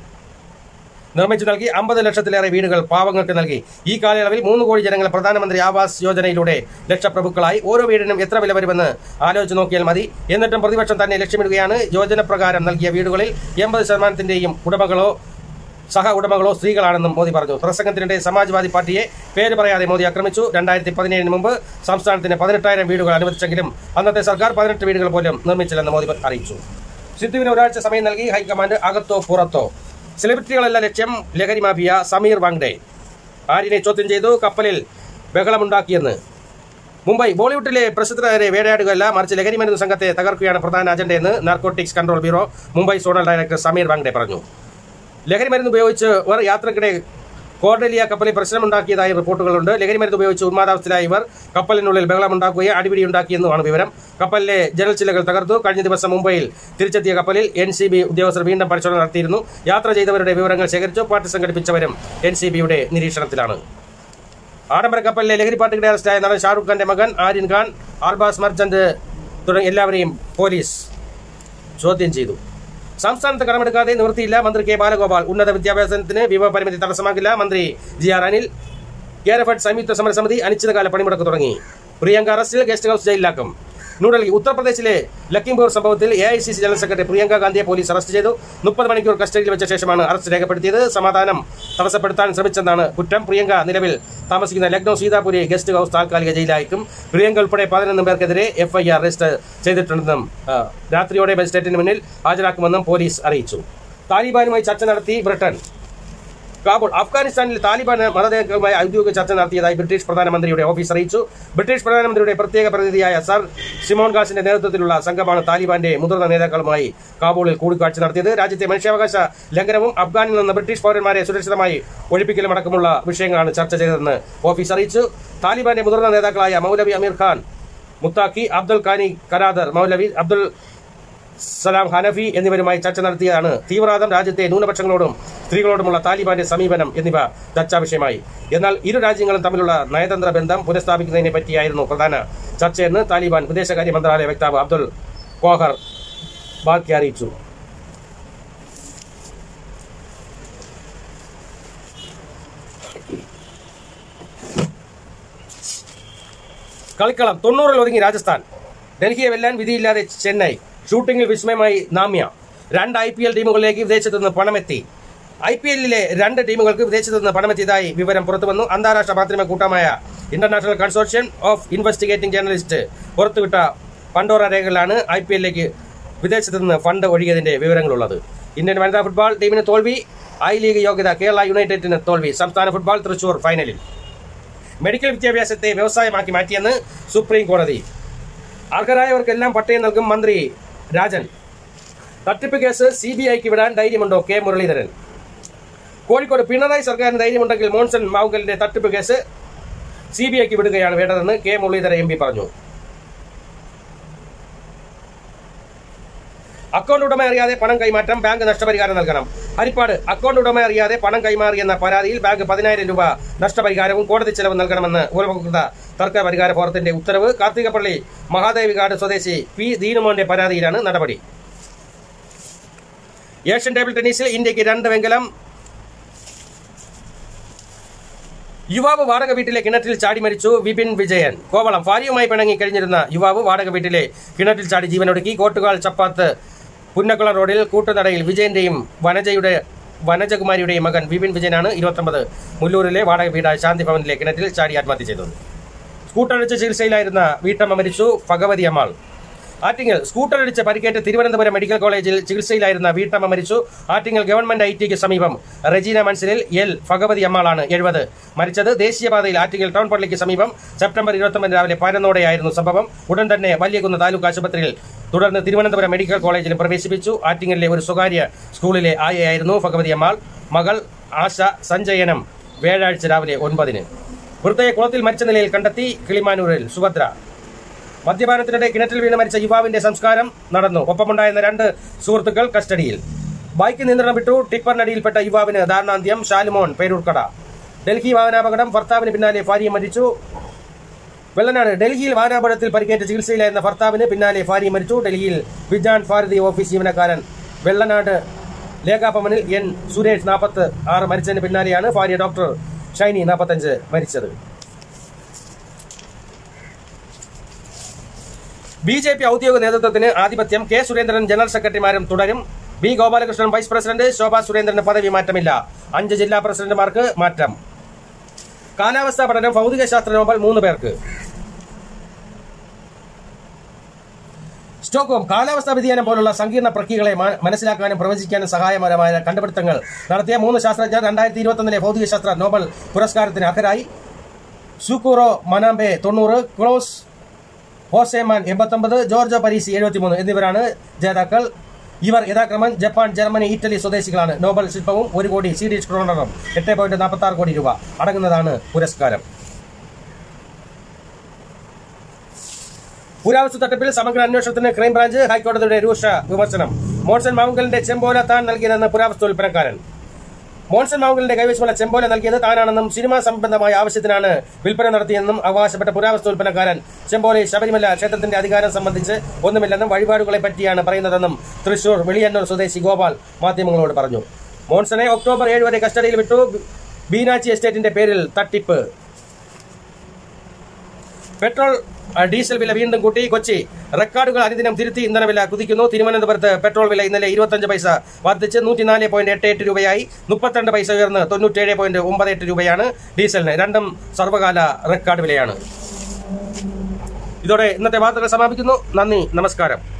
നിർമ്മിച്ചു നൽകി. അമ്പത് ലക്ഷത്തിലേറെ വീടുകൾ പാവങ്ങൾക്ക് നൽകി. ഈ കാലയളവിൽ മൂന്ന് കോടി ജനങ്ങൾ പ്രധാനമന്ത്രി ആവാസ് യോജനയിലൂടെ ലക്ഷപ്രഭുക്കളായി. ഓരോ വീടിനും എത്ര വില വരുമെന്ന് ആലോചിച്ച് നോക്കിയാൽ മതി. എന്നിട്ടും പ്രതിപക്ഷം തന്നെ ലക്ഷ്യമിടുകയാണ്. യോജന പ്രകാരം നൽകിയ വീടുകളിൽ എൺപത് ശതമാനത്തിന്റെയും ഉടമകളോ സഹ ഉടമകളോ സ്ത്രീകളാണെന്നും മോദി പറഞ്ഞു. പ്രസംഗത്തിനിടെ സമാജ്വാദി പാർട്ടിയെ പേര് പറയാതെ മോദി ആക്രമിച്ചു. രണ്ടായിരത്തി പതിനേഴിന് മുമ്പ് സംസ്ഥാനത്തിന് പതിനെട്ടായിരം വീടുകൾ അനുവദിച്ചെങ്കിലും അന്നത്തെ സർക്കാർ പതിനെട്ട് വീടുകൾ പോലും നിർമ്മിച്ചില്ലെന്ന് മോദി അറിയിച്ചു. സിദ്ധുവിന് ഒരാഴ്ച സമയം നൽകി ഹൈക്കമാൻഡ്. അകത്തോ പുറത്തോ? സെലിബ്രിറ്റികളല്ല ലക്ഷ്യം. ലഹരി മാഫിയ സമീർ വാങ്ഡെ ആര്യനെ ചോദ്യം ചെയ്തു. കപ്പലിൽ ബഹളമുണ്ടാക്കിയെന്ന് മുംബൈ. ബോളിവുഡിലെ പ്രസിദ്ധരെ വേടയാടുകയല്ല, മറിച്ച് ലഹരി മരുന്ന് സംഘത്തെ തകർക്കുകയാണ് പ്രധാന അജണ്ടയെന്ന് narcotics control bureau Mumbai zonal director Sameer Wankhede പറഞ്ഞു. ലഹരി മരുന്ന് ഉപയോഗിച്ചവർ യാത്രക്കിടെ കോർഡലിയ കപ്പലിൽ പ്രശ്നമുണ്ടാക്കിയതായി റിപ്പോർട്ടുകളുണ്ട്. ലഹരി മരുന്ന് ഉപയോഗിച്ച് ഉന്മാദാവസ്ഥയിലായ ഇവർ കപ്പലിനുള്ളിൽ ബഹളമുണ്ടാക്കുകയും അടിപിടിയുണ്ടാക്കിയെന്നുമാണ് വിവരം. കപ്പലിലെ ജനൽ ചില്ലകൾ തകർത്തു. കഴിഞ്ഞ ദിവസം മുംബൈയിൽ തിരിച്ചെത്തിയ കപ്പലിൽ എൻ സി ബി ഉദ്യോഗസ്ഥർ വീണ്ടും പരിശോധന നടത്തിയിരുന്നു. യാത്ര ചെയ്തവരുടെ വിവരങ്ങൾ ശേഖരിച്ചു. പാർട്ടി സംഘടിപ്പിച്ചവരും എൻ സി ബിയുടെ നിരീക്ഷണത്തിലാണ്. ആഡംബര കപ്പലിലെ ലഹരി പാർട്ടിയുടെ അറസ്റ്റായ നടൻ ഷാറുഖ് ഖാന്റെ മകൻ ആര്യൻ ഖാൻ, ആർബാസ് മർച്ചന്റ് തുടങ്ങി എല്ലാവരെയും പോലീസ് ചോദ്യം ചെയ്തു. സംസ്ഥാനത്ത് കടമെടുക്കാതെ നിവൃത്തിയില്ല. മന്ത്രി കെ ബാലഗോപാൽ. ഉന്നത വിദ്യാഭ്യാസത്തിന് വിഭവ പരിമിതി തടസ്സമാക്കില്ല. മന്ത്രി ജി ആർ അനിൽ. കേരഫഡ് സംയുക്ത സമരസമിതി അനിശ്ചിതകാല പണിമുടക്ക് തുടങ്ങി. പ്രിയങ്ക അറസ്റ്റിൽ. ഗസ്റ്റ് ഹൌസ് ജയിലിലാക്കും. ന്യൂഡൽഹി. ഉത്തർപ്രദേശിലെ ലക്കിംപൂർ സംഭവത്തിൽ A I C C general secretary Priyanka ഗാന്ധിയെ പോലീസ് അറസ്റ്റ് ചെയ്തു. മുപ്പത് മണിക്കൂർ കസ്റ്റഡിയിൽ വെച്ച ശേഷമാണ് അറസ്റ്റ് രേഖപ്പെടുത്തിയത്. സമാധാനം തടസ്സപ്പെടുത്താൻ ശ്രമിച്ചെന്നാണ് കുറ്റം. പ്രിയങ്ക നിലവിൽ താമസിക്കുന്ന ലക്നൌ സീതാപുരി ഗസ്റ്റ് ഹൌസ് താൽക്കാലിക ജയിലായിരിക്കും. പ്രിയങ്ക ഉൾപ്പെടെ പതിനൊന്ന് പേർക്കെതിരെ എഫ് ഐ ആർ രജിസ്റ്റർ ചെയ്തിട്ടുണ്ടെന്നും രാത്രിയോടെ മജിസ്ട്രേറ്റിന് മുന്നിൽ ഹാജരാക്കുമെന്നും പോലീസ് അറിയിച്ചു. താലിബാനുമായി ചർച്ച നടത്തി ബ്രിട്ടൻ. കാബൂൾ അഫ്ഗാനിസ്ഥാനിൽ താലിബാൻ മതനേതാക്കളുമായി ഔദ്യോഗിക ചർച്ച നടത്തിയതായി ബ്രിട്ടീഷ് പ്രധാനമന്ത്രിയുടെ ഓഫീസ് അറിയിച്ചു. ബ്രിട്ടീഷ് പ്രധാനമന്ത്രിയുടെ പ്രത്യേക പ്രതിനിധിയായ സർ സിമോൺ ഗാസിന്റെ നേതൃത്വത്തിലുള്ള സംഘമാണ് താലിബാന്റെ മുതിർന്ന നേതാക്കളുമായി കാബൂളിൽ കൂടിക്കാഴ്ച നടത്തിയത്. രാജ്യത്തെ മനുഷ്യാവകാശ ലംഘനവും അഫ്ഗാനിൽ നിന്ന് ബ്രിട്ടീഷ് പൗരന്മാരെ സുരക്ഷിതമായി ഒഴിപ്പിക്കലും അടക്കമുള്ള വിഷയങ്ങളാണ് ചർച്ച ചെയ്തതെന്ന് ഓഫീസ് അറിയിച്ചു. താലിബാന്റെ മുതിർന്ന നേതാക്കളായ മൗലവി അമീർ ഖാൻ മുത്താഖി, അബ്ദുൽ ഖാനി കരാദർ, മൗലവി അബ്ദുൽ സലാം ഹനഫി എന്നിവരുമായി ചർച്ച നടത്തിയതാണ് തീവ്രവാദം, രാജ്യത്തെ ന്യൂനപക്ഷങ്ങളോടും സ്ത്രീകളോടുമുള്ള താലിബാന്റെ സമീപനം എന്നിവ ചർച്ചാ വിഷയമായി. എന്നാൽ ഇരു രാജ്യങ്ങളും തമ്മിലുള്ള നയതന്ത്ര ബന്ധം പുനഃസ്ഥാപിക്കുന്നതിനെ പറ്റിയായിരുന്നു പ്രധാന ചർച്ചയെന്ന് താലിബാൻ വിദേശകാര്യ മന്ത്രാലയ വക്താവ് അബ്ദുൽ ഖോഹർ ബാക്കി അറിയിച്ചു. കളിക്കളം തൊണ്ണൂറിൽ ഒതുങ്ങി രാജസ്ഥാൻ. ഡൽഹിയെ വെല്ലാൻ വിധിയില്ലാതെ ചെന്നൈ. ഷൂട്ടിംഗിൽ വിസ്മയമായി നാമ്യ. രണ്ട് ഐ പി എൽ ടീമുകളിലേക്ക് വിദേശത്തു നിന്ന് പണമെത്തി. ഐ പി എല്ലിലെ രണ്ട് ടീമുകൾക്ക് വിദേശത്തു നിന്ന് പണമെത്തിയതായി വിവരം പുറത്തുവന്നു. അന്താരാഷ്ട്ര മാധ്യമ കൂട്ടമായ international consortium of investigating journalist പുറത്തുവിട്ട പണ്ടോറ രേഖകളിലാണ് ഐ പി എല്ലിലേക്ക് വിദേശത്തു നിന്ന് ഫണ്ട് ഒഴുകിയതിന്റെ വിവരങ്ങളുള്ളത്. ഇന്ത്യൻ വനിതാ ഫുട്ബോൾ ടീമിന് തോൽവി. ഐ ലീഗ് യോഗ്യത കേരള യുണൈറ്റഡിന് തോൽവി. സംസ്ഥാന ഫുട്ബോൾ തൃശൂർ ഫൈനലിൽ. മെഡിക്കൽ വിദ്യാഭ്യാസത്തെ വ്യവസായമാക്കി മാറ്റിയെന്ന് സുപ്രീം കോടതി. അർഹരായവർക്കെല്ലാം പട്ടയം നൽകും മന്ത്രി രാജൻ. തട്ടിപ്പ് കേസ് സി ബി ഐക്ക് വിടാൻ ധൈര്യമുണ്ടോ കെ മുരളീധരൻ. കോഴിക്കോട് പിണറായി സർക്കാരിന് ധൈര്യമുണ്ടെങ്കിൽ മോൺസൺ മാവുങ്കലിന്റെ തട്ടിപ്പ് കേസ് സി ബി ഐക്ക് വിടുകയാണ് വേണ്ടതെന്ന് കെ മുരളീധരൻ എം പി പറഞ്ഞു. അക്കൗണ്ട് ഉടമ അറിയാതെ പണം കൈമാറ്റം, ബാങ്ക് നഷ്ടപരിഹാരം നൽകണം. ഹരിപ്പാട് അക്കൗണ്ട് ഉടമ അറിയാതെ പണം കൈമാറിയെന്ന പരാതിയിൽ ബാങ്ക് പതിനായിരം രൂപ നഷ്ടപരിഹാരവും കോടതി ചെലവ് നൽകണമെന്ന് ഉപഭോക്തൃ തർക്ക പരിഹാര ഫോറത്തിന്റെ ഉത്തരവ്. കാർത്തികപ്പള്ളി മഹാദേവികാട് സ്വദേശി പി ദീനുമോന്റെ പരാതിയിലാണ് നടപടി. ഏഷ്യൻ ടേബിൾ ടെന്നീസിൽ ഇന്ത്യക്ക് രണ്ട് വെങ്കലം. യുവാവ് വാടക വീട്ടിലെ കിണറ്റിൽ ചാടി മരിച്ചു. വിപിൻ വിജയൻ. കോവളം ഭാര്യയുമായി പിണങ്ങി കഴിഞ്ഞിരുന്ന യുവാവ് വാടക വീട്ടിലെ കിണറ്റിൽ ചാടി ജീവനൊടുക്കി. കോട്ടുകാൽ ചപ്പാത്ത് പുന്നക്കുളം റോഡിൽ കൂട്ടുനടയിൽ വിജയന്റെയും വനജയുടെ വനജകുമാരിയുടെയും മകൻ വിപിൻ വിജയനാണ് ഇരുപത്തൊമ്പത് മുല്ലൂരിലെ വാടക വീടായ ശാന്തി ഭവനിലെ കിണറ്റിൽ ചാടി ആത്മഹത്യ ചെയ്തത്. സ്കൂട്ടറടിച്ച് ചികിത്സയിലായിരുന്ന വീട്ടമ്മ മരിച്ചു. ഭഗവതി അമ്മാൾ. ആറ്റിങ്ങൽ സ്കൂട്ടറടിച്ച് പരിക്കേറ്റ് തിരുവനന്തപുരം മെഡിക്കൽ കോളേജിൽ ചികിത്സയിലായിരുന്ന വീട്ടമ്മ മരിച്ചു. ആറ്റിങ്ങൽ ഗവൺമെന്റ് ഐ ടിക്ക് സമീപം റെജീന മൻസിലിൽ എൽ ഭഗവതി അമ്മാളാണ് എഴുപത് മരിച്ചത്. ദേശീയപാതയിൽ ആറ്റിങ്ങൽ ടൗൺ പള്ളിക്ക് സമീപം സെപ്റ്റംബർ ഇരുപത്തൊമ്പത് രാവിലെ പതിനൊന്നോടെയായിരുന്നു സംഭവം. ഉടൻ തന്നെ വലിയകുന്ന് താലൂക്ക് ആശുപത്രിയിൽ, തുടർന്ന് തിരുവനന്തപുരം മെഡിക്കൽ കോളേജിലും പ്രവേശിപ്പിച്ചു. ആറ്റിങ്ങലിലെ ഒരു സ്വകാര്യ സ്കൂളിലെ ആയയായിരുന്നു ഭഗവതി അമ്മാൾ. മകൾ ആശ സഞ്ജയനം വ്യാഴാഴ്ച രാവിലെ ഒൻപതിന്. വൃദ്ധയെ കുളത്തിൽ മരിച്ച നിലയിൽ കണ്ടെത്തി. കിളിമാനൂരിൽ സുഭദ്ര. മദ്യപാനത്തിനിടെ കിണറ്റിൽ വീണ് മരിച്ച യുവാവിന്റെ സംസ്കാരം നടന്നു. ഒപ്പമുണ്ടായിരുന്ന രണ്ട് സുഹൃത്തുക്കൾ കസ്റ്റഡിയിൽ. ബൈക്ക് നിയന്ത്രണം വിട്ടു. ടിപ്പറിനടിയിൽപ്പെട്ട യുവാവിന് ദാരുണാന്ത്യം. ഷാലുമോൻ പേരൂർക്കട. ഡൽഹി വാഹനാപകടം. ഭർത്താവിന് പിന്നാലെ ഭാര്യ മരിച്ചു. വെള്ളനാട് ഡൽഹിയിൽ വാഹനാപകടത്തിൽ പരിക്കേറ്റ് ചികിത്സയിലായിരുന്ന ഭർത്താവിന് പിന്നാലെ ഭാര്യ മരിച്ചു. ഡൽഹിയിൽ വിജ്ഞാൻ ഭാരതി ഓഫീസ് ജീവനക്കാരൻ വെള്ളനാട് ലേഖാഭവനിൽ എൻ സുരേഷ് നാൽപ്പത്തി ആറ് മരിച്ചതിന് പിന്നാലെയാണ് ഭാര്യ ഡോക്ടർ ഷൈനി നാൽപ്പത്തഞ്ച് മരിച്ചത്. ബി ജെ പി ഔദ്യോഗിക നേതൃത്വത്തിന് ആധിപത്യം. കെ സുരേന്ദ്രൻ ജനറൽ സെക്രട്ടറിമാരും തുടരും. B Gopalakrishnan vice president. Shobha സുരേന്ദ്രന് പദവി മാറ്റമില്ല. അഞ്ച് ജില്ലാ പ്രസിഡന്റുമാർക്ക് മാറ്റം. കാലാവസ്ഥാ പഠനം ഭൗതികശാസ്ത്ര നോബൽ മൂന്ന് പേർക്ക്. സ്റ്റോക്ക്ഹോം കാലാവസ്ഥാ വ്യതിയാനം പോലുള്ള സങ്കീർണ പ്രക്രിയകളെ മനസ്സിലാക്കാനും പ്രവചിക്കാനും സഹായകരമായ കണ്ടുപിടുത്തങ്ങൾ നടത്തിയ മൂന്ന് ശാസ്ത്രജ്ഞർ രണ്ടായിരത്തി ഇരുപത്തൊന്നിലെ ഭൗതികശാസ്ത്ര നോബൽ പുരസ്കാരത്തിന് അർഹരായി. സുക്കൂറോ മനാംബെ തൊണ്ണൂറ്, ക്ലോസ് ഹോസേമാൻ എൺപത്തൊമ്പത്, ജോർജോ പരീസി എഴുപത്തിമൂന്ന് എന്നിവരാണ് ജേതാക്കൾ. ഇവർ യഥാക്രമം ജപ്പാൻ, ജർമ്മനി, ഇറ്റലി സ്വദേശികളാണ്. നോബൽ ശില്പവും ഒരു കോടി സ്വീഡിഷ് ക്രോണറും എട്ട് പോയിന്റ് നാൽപ്പത്തി ആറ് കോടി രൂപ അടങ്ങുന്നതാണ് പുരസ്കാരം. പുരാവസ്തു തട്ടിപ്പിൽ സമഗ്ര അന്വേഷണത്തിന് ക്രൈംബ്രാഞ്ച്. ഹൈക്കോടതിയുടെ രൂക്ഷ വിമർശനം. മോൺസൺ മാവുങ്കലിന്റെ ചെമ്പോല താൻ നൽകിയതെന്ന് പുരാവസ്തു വിൽപ്പനക്കാരൻ. മോൺസൺ മാവുങ്കലിന്റെ കൈവശമുള്ള ചെമ്പോല നൽകിയത് താനാണെന്നും സിനിമാ സംബന്ധമായ ആവശ്യത്തിനാണ് വിൽപ്പന നടത്തിയെന്നും അവകാശപ്പെട്ട പുരാവസ്തു വിൽപ്പനക്കാരൻ ചെമ്പോലയിൽ ശബരിമല ക്ഷേത്രത്തിന്റെ അധികാരം സംബന്ധിച്ച് ഒന്നുമില്ലെന്നും വഴിപാടുകളെ പറ്റിയാണ് പറയുന്നതെന്നും തൃശൂർ വെളിയന്നൂർ സ്വദേശി ഗോപാൽ മാധ്യമങ്ങളോട് പറഞ്ഞു. മോൺസനെ ഒക്ടോബർ ഏഴ് വരെ കസ്റ്റഡിയിൽ വിട്ടു. ബീനാച്ചി എസ്റ്റേറ്റിന്റെ പേരിൽ തട്ടിപ്പ്. പെട്രോൾ ഡീസൽ വില വീണ്ടും കൂട്ടി. കൊച്ചി റെക്കോർഡുകൾ അനുദിനം തിരുത്തി ഇന്ധനവില കുതിക്കുന്നു. തിരുവനന്തപുരത്ത് പെട്രോൾ വില ഇന്നലെ ഇരുപത്തഞ്ച് പൈസ വർദ്ധിച്ച് നൂറ്റിനാല് പോയിന്റ് എട്ട് എട്ട് രൂപയായി. മുപ്പത്തിരണ്ട് പൈസ ഉയർന്ന് തൊണ്ണൂറ്റേഴ് പോയിന്റ് ഒമ്പത് എട്ട് രൂപയാണ് ഡീസലിന്. രണ്ടും സർവകാല റെക്കോർഡ് വിലയാണ്. ഇതോടെ ഇന്നത്തെ വാർത്തകൾ സമാപിക്കുന്നു. നന്ദി, നമസ്കാരം.